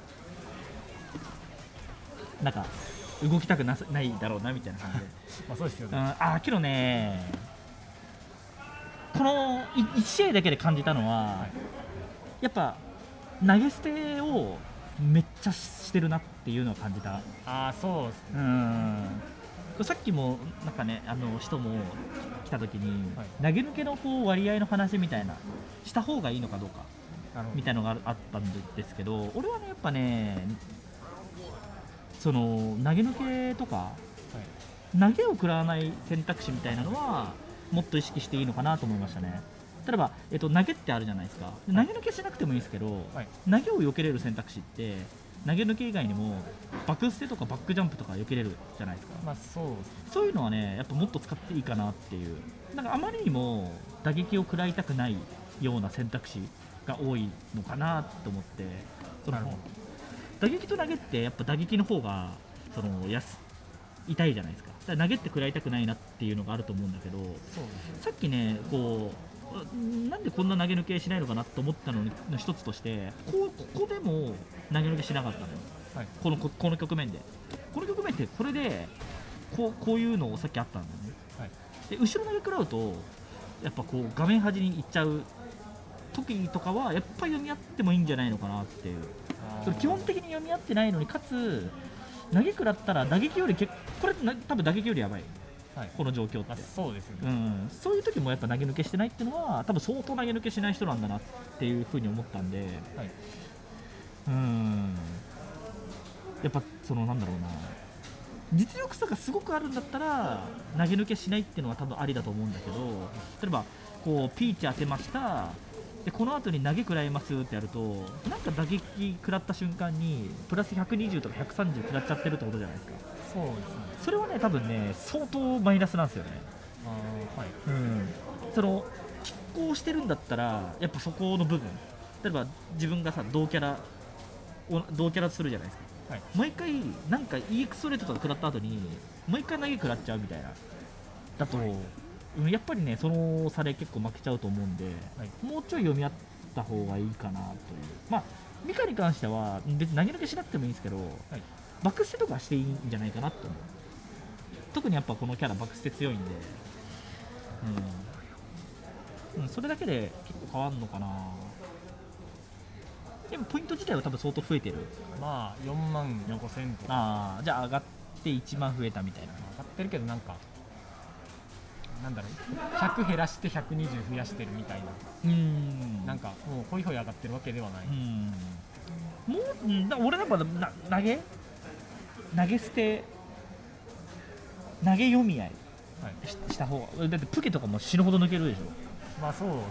なんか動きたくないだろうなみたいな感じでまあそうですよね。 けどね、この1試合だけで感じたのは、やっぱ投げ捨てをめっちゃしてるなっていうのは感じた。 そうですね。 さっきもなんかね、人も来た時に、投げ抜けのこう割合の話みたいなした方がいいのかどうか、 みたいのがあったんですけど、俺はねやっぱねその投げ抜けとか、投げを食らわない選択肢みたいなのはもっと意識していいのかなと思いましたね。例えば、投げってあるじゃないですか。投げ抜けしなくてもいいですけど、投げを避けれる選択肢って投げ抜け以外にもバックステとかバックジャンプとか避けれるじゃないですか。そういうのはねやっぱもっと使っていいかなっていう。なんかあまりにも打撃を食らいたくないような選択肢が多いのかなと思って、打撃と投げってやっぱ打撃の方がその痛いじゃないですか。だから投げって食らいたくないなっていうのがあると思うんだけど、さっきねこうなんでこんな投げ抜けしないのかなと思ったのの一つとして、ここでも投げ抜けしなかったのよ、この局面で。この局面ってこれでこういうのをさっきあったんだよね、で後ろ投げ食らうとやっぱこう画面端に行っちゃう時とかはやっぱり読み合ってもいいんじゃないのかなっていう。それ基本的に読み合ってないのに、かつ投げ食らったら打撃よりこれ多分打撃よりやばい、この状況って。 そうですよね、 そういう時もやっぱ投げ抜けしてないっていうのは多分相当投げ抜けしない人なんだなっていうふうに思ったんで、やっぱそのなんだろうな、実力差がすごくあるんだったら投げ抜けしないっていうのは多分ありだと思うんだけど、例えばこうピーチ当てました、でこの後に投げ食らいますってやると、なんか打撃食らった瞬間にプラス120とか130食らっちゃってるってことじゃないですか。 そうですね。 それはね多分ね相当マイナスなんですよね。その拮抗してるんだったらやっぱそこの部分、例えば自分がさ同キャラするじゃないですか、もう一回なんか EX ストレートとか食らった後にもう一回投げ食らっちゃうみたいなだと、やっぱりねその差で結構負けちゃうと思うんで、もうちょい読み合った方がいいかなという。まあミカに関しては別に投げ抜けしなくてもいいんですけど、バックステとかしていいんじゃないかなと思う。特にやっぱこのキャラバックステ強いんで、それだけで結構変わるのかな。でもポイント自体は多分相当増えてる。 まあ4万5000とか。じゃあ上がって1万増えたみたいな。 上がってるけどなんかなんだろう、100減らして120増やしてるみたいな、なんかもうホイホイ上がってるわけではない。 もう俺なんか投げ捨て投げ読み合い、した方が、だってプケとかも死ぬほど抜けるでしょ。 まあそうですね。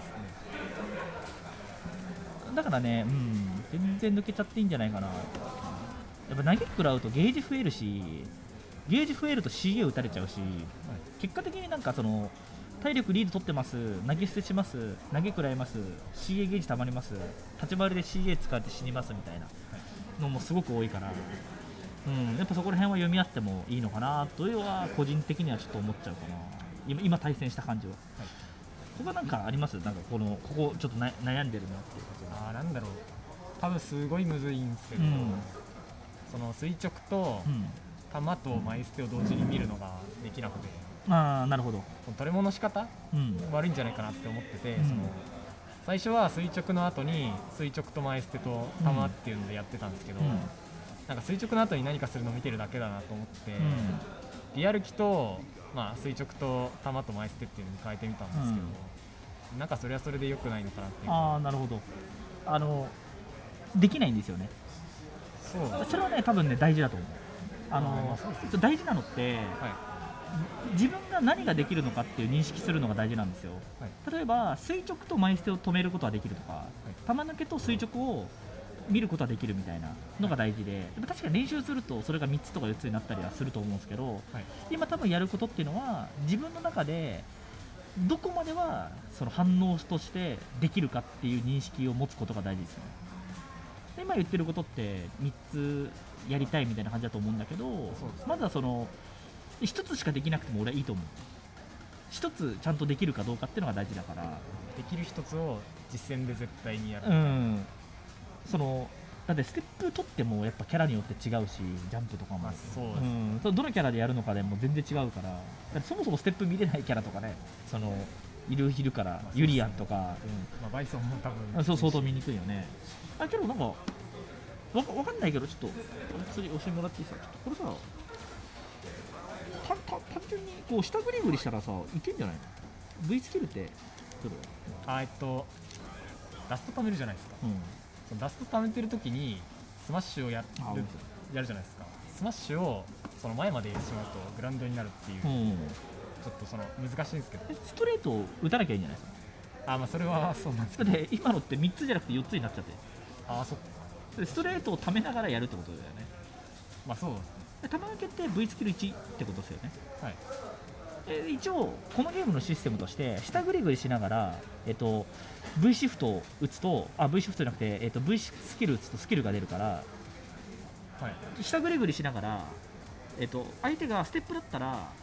だからね、全然抜けちゃっていいんじゃないかな。やっぱ投げ食らうとゲージ増えるし、ゲージ増えると CA 打たれちゃうし、結果的になんかその体力リード取ってます、投げ捨てします、投げ食らいます、CA ゲージたまります、立ち回りで CA 使って死にますみたいなのもすごく多いから、やっぱそこら辺は読み合ってもいいのかなというのは個人的にはちょっと思っちゃうかな。今対戦した感じは。他なんかあります？なんかここちょっと悩んでるなっていうこと。 なんだろう。多分すごいむずいんですけど、その垂直と弾と枚捨てを同時に見るのができなくて。 なるほど。 トレモの仕方、悪いんじゃないかなって思ってて、その最初は垂直の後に垂直と枚捨てと弾っていうのでやってたんですけど、なんか垂直の後に何かするのを見てるだけだなと思って、リアル機と、垂直と弾と枚捨てっていうのに変えてみたんですけど、なんかそれはそれで良くないのかなっていう。 なるほど。できないんですよね。それはね多分ね大事だと思う。大事なのって、自分が何ができるのかっていう認識するのが大事なんですよ。例えば垂直と枚捨てを止めることはできるとか、弾抜けと垂直を見ることはできるみたいなのが大事で、確かに練習するとそれが3つとか4つになったりはすると思うんですけど、今多分やることっていうのは自分の中でどこまではその反応としてできるかっていう認識を持つことが大事ですよね。で今言ってることって3つやりたいみたいな感じだと思うんだけど、まずはその1つしかできなくても俺はいいと思う。1つちゃんとできるかどうかっていうのが大事だから、 できる1つを実践で絶対にやる。 そのだってステップ取ってもやっぱキャラによって違うし、ジャンプとかも、どのキャラでやるのかでも全然違うから、そもそもステップ見れないキャラとかね、いるから、ユリアンとか、 バイソンも多分相当見にくいよね。けどなんかわかんないけど、ちょっとそれ教えてもらっていいですか。これさ単純にこう下グリグリしたらさいけんじゃないの？ V スキルってどれ？ ダスト貯めるじゃないですか、そのダスト貯めてる時にスマッシュをやるじゃないですか。スマッシュをその前まで入れてしまうとグラウンドになるっていう、ちょっとその難しいんですけど、 ストレートを打たなきゃいいんじゃないですか。 まあそれはそうなんですけど、 で今のって3つじゃなくて4つになっちゃって、 そっか、 でストレートをためながらやるってことだよね。 まあそうですね。 球抜けって V スキル1ってことですよね。 はい。 一応このゲームのシステムとして下グリグリしながら、V シフトを打つとV シフトじゃなくて、V スキル打つとスキルが出るから、はい、下グリグリしながら、相手がステップだったら、はい、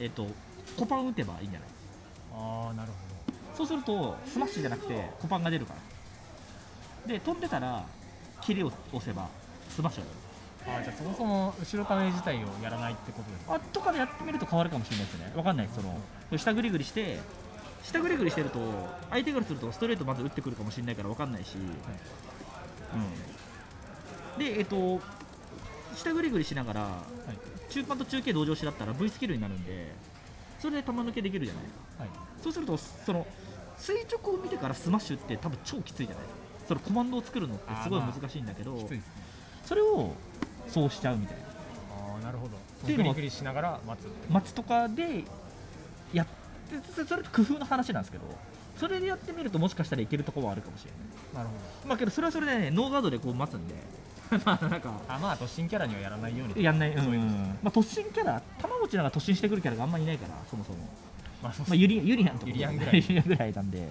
コパン打てばいいんじゃない。 なるほど。 そうするとスマッシュじゃなくてコパンが出るからで、飛んでたらキレを押せばスマッシュが出る。 じゃあそもそも後ろため自体をやらないってことですか。 とかでやってみると変わるかもしれないですね。わかんないです。下グリグリしてると相手からするとストレートまず打ってくるかもしれないからわかんないし、で下グリグリしながら、中盤と中継同乗しだったら V スキルになるんで、それで球抜けできるじゃないですか、そうするとその垂直を見てからスマッシュって多分超きついじゃないですか。そのコマンドを作るのってすごい難しいんだけど、きついですね。それをそうしちゃうみたいな。 なるほど。グリグリしながら待つとかでやって、それ工夫の話なんですけど、それでやってみるともしかしたらいけるところはあるかもしれない。なるほど。けどそれはそれでね、ノーガードでこう待つんでなんか突進キャラにはやらないようにやんない。突進キャラ、玉持ちながら突進してくるキャラがあんまりいないから、そもそもユリアンとかユリアンぐらいなんで、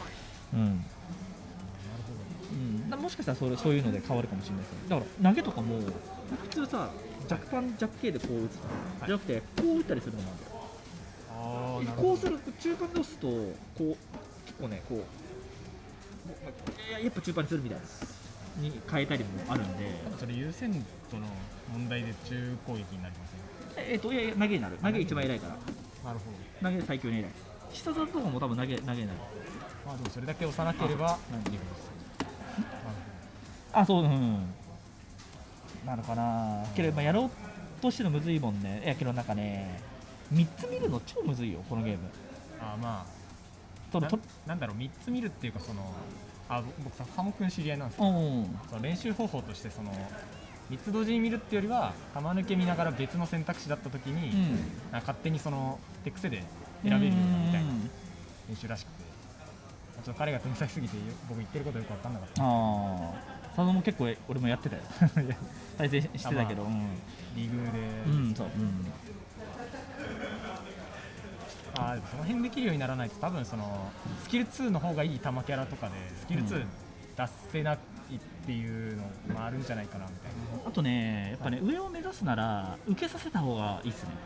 もしかしたらそういうので変わるかもしれないですね。だから投げとかも普通さ、弱系でこう打つじゃなくてこう打ったりするのもあるんだよ。こうすると中盤で押すとこう結構ね、こうやっぱ中盤にするみたいなに変えたりもあるんで、 それ優先度の問題で中攻撃になりません。 いや投げになる。投げ一番偉いから。 なるほど。投げ最強に偉い。下里とかも多分投げになる。 でもそれだけ押さなければできます。 そう、なのかな。けどやろうとしてのむずいもんね。けどなんかね、3つ見るの超むずいよこのゲーム。 なんだろう、3つ見るっていうか、僕佐野君知り合いなんですけど、その練習方法として3つ同時に見るっていうよりは、球抜け見ながら別の選択肢だった時に、勝手に手癖で選べるようなみたいな練習らしくて、ちょっと彼が天才すぎて僕言ってることよく分かんなかった。 佐野も結構俺もやってたよ対戦してたけど、 リーグで、そう、その辺できるようにならないと、多分スキル2の方がいい球キャラとかでスキル2出せないっていうのもあるんじゃないかなみたいな。 あとね、やっぱね、上を目指すなら受けさせた方がいいっすね。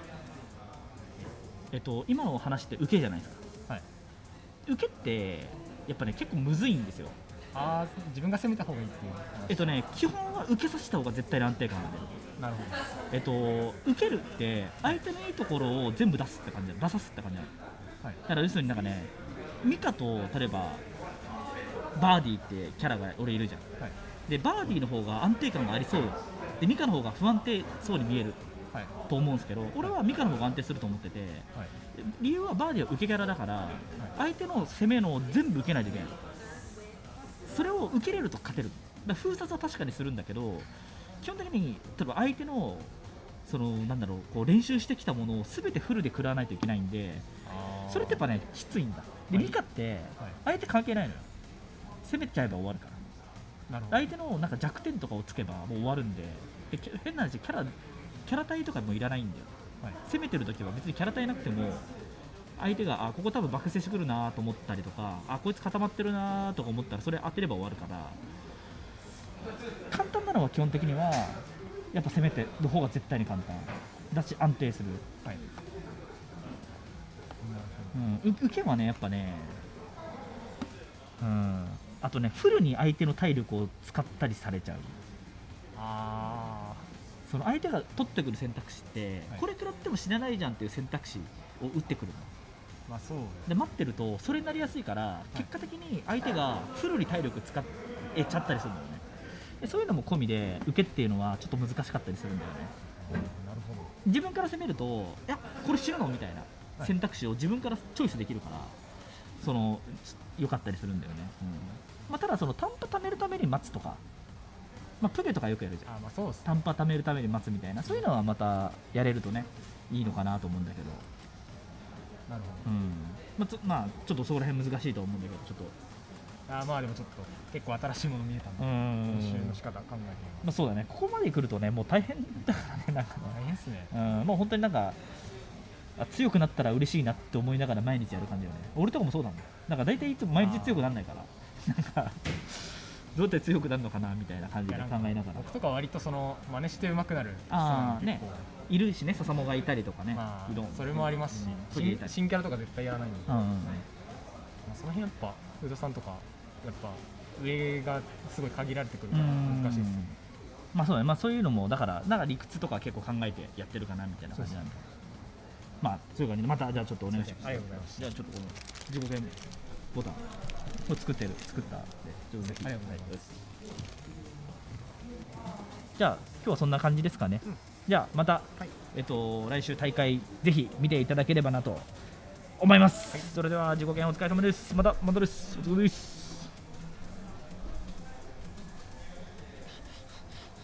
今の話って受けじゃないですか。受けってやっぱね結構むずいんですよ。 自分が攻めた方がいいっていう。 基本は受けさせた方が絶対に安定感が出る。 なるほど。受けるって相手のいいところを全部出すって感じ、出さすって感じなの。だから要するになんかね、ミカと例えばバーディーってキャラが俺いるじゃん。でバーディーの方が安定感がありそうで、ミカの方が不安定そうに見えると思うんですけど、俺はミカの方が安定すると思ってて、理由はバーディーは受けキャラだから、相手の攻めのを全部受けないといけない。それを受けれると勝てる。だから封殺は確かにするんだけど、基本的に例えば相手のなんだろう、こう練習してきたものを全てフルで食らわないといけないんで、それってやっぱねきついんだ。でミカって相手関係ないのよ。攻めちゃえば終わるから。相手のなんか弱点とかをつけばもう終わるんで、変な話、キャラ体とかもいらないんだよ。攻めてるときは別にキャラ体なくても、相手がここ多分爆発してくるなと思ったりとか、こいつ固まってるなとか思ったらそれ当てれば終わるから、簡単なのは基本的にはやっぱ攻めてる方が絶対に簡単だし安定する。受けはねやっぱね、あとねフルに相手の体力を使ったりされちゃう。その相手が取ってくる選択肢って、これ食らっても死なないじゃんっていう選択肢を打ってくるの。で待ってるとそれになりやすいから、結果的に相手がフルに体力使えちゃったりするんだよね。でそういうのも込みで受けっていうのはちょっと難しかったりするんだよね。自分から攻めると、いやこれ死ぬのみたいな選択肢を自分からチョイスできるから、良かったりするんだよね。 まあ、ただその単価貯めるために待つとか、まあ、プゲとかよくやるじゃん。 まあそうですね、 単価貯めるために待つみたいな、そういうのはまたやれるとねいいのかなと思うんだけど。 なるほど、 まあちょっとそこら辺難しいと思うんだけど、ちょっとまあでもちょっと結構新しいもの見えたんで、練習の仕方考えて、 まあそうだね、ここまで来るとねもう大変だからね、なんかね、 大変ですね、 もう本当になんか強くなったら嬉しいなって思いながら毎日やる感じよね。俺とかもそうだもん。なんか大体いつも毎日強くならないから、なんかどうやって強くなるのかなみたいな感じで考えながら。 僕とか割とその真似して上手くなる人ね、いるしね、笹もがいたりとかね、 それもありますし、新キャラとか絶対やらないんで、その辺やっぱフードさんとかやっぱ上がすごい限られてくるから難しいです。 まあそうだね、まあそういうのもだからなんか理屈とか結構考えてやってるかなみたいな感じなんで、まあそういう感じでまたじゃあちょっとお願いします。 ありがとうございます。 じゃあちょっとこの自己弁ボタンを作ったんでちょっとぜひ。 ありがとうございます。 じゃあ今日はそんな感じですかね。じゃあまた、来週大会ぜひ見ていただければなと思います。それでは自己弁お疲れ様です。またです。お疲れ様です。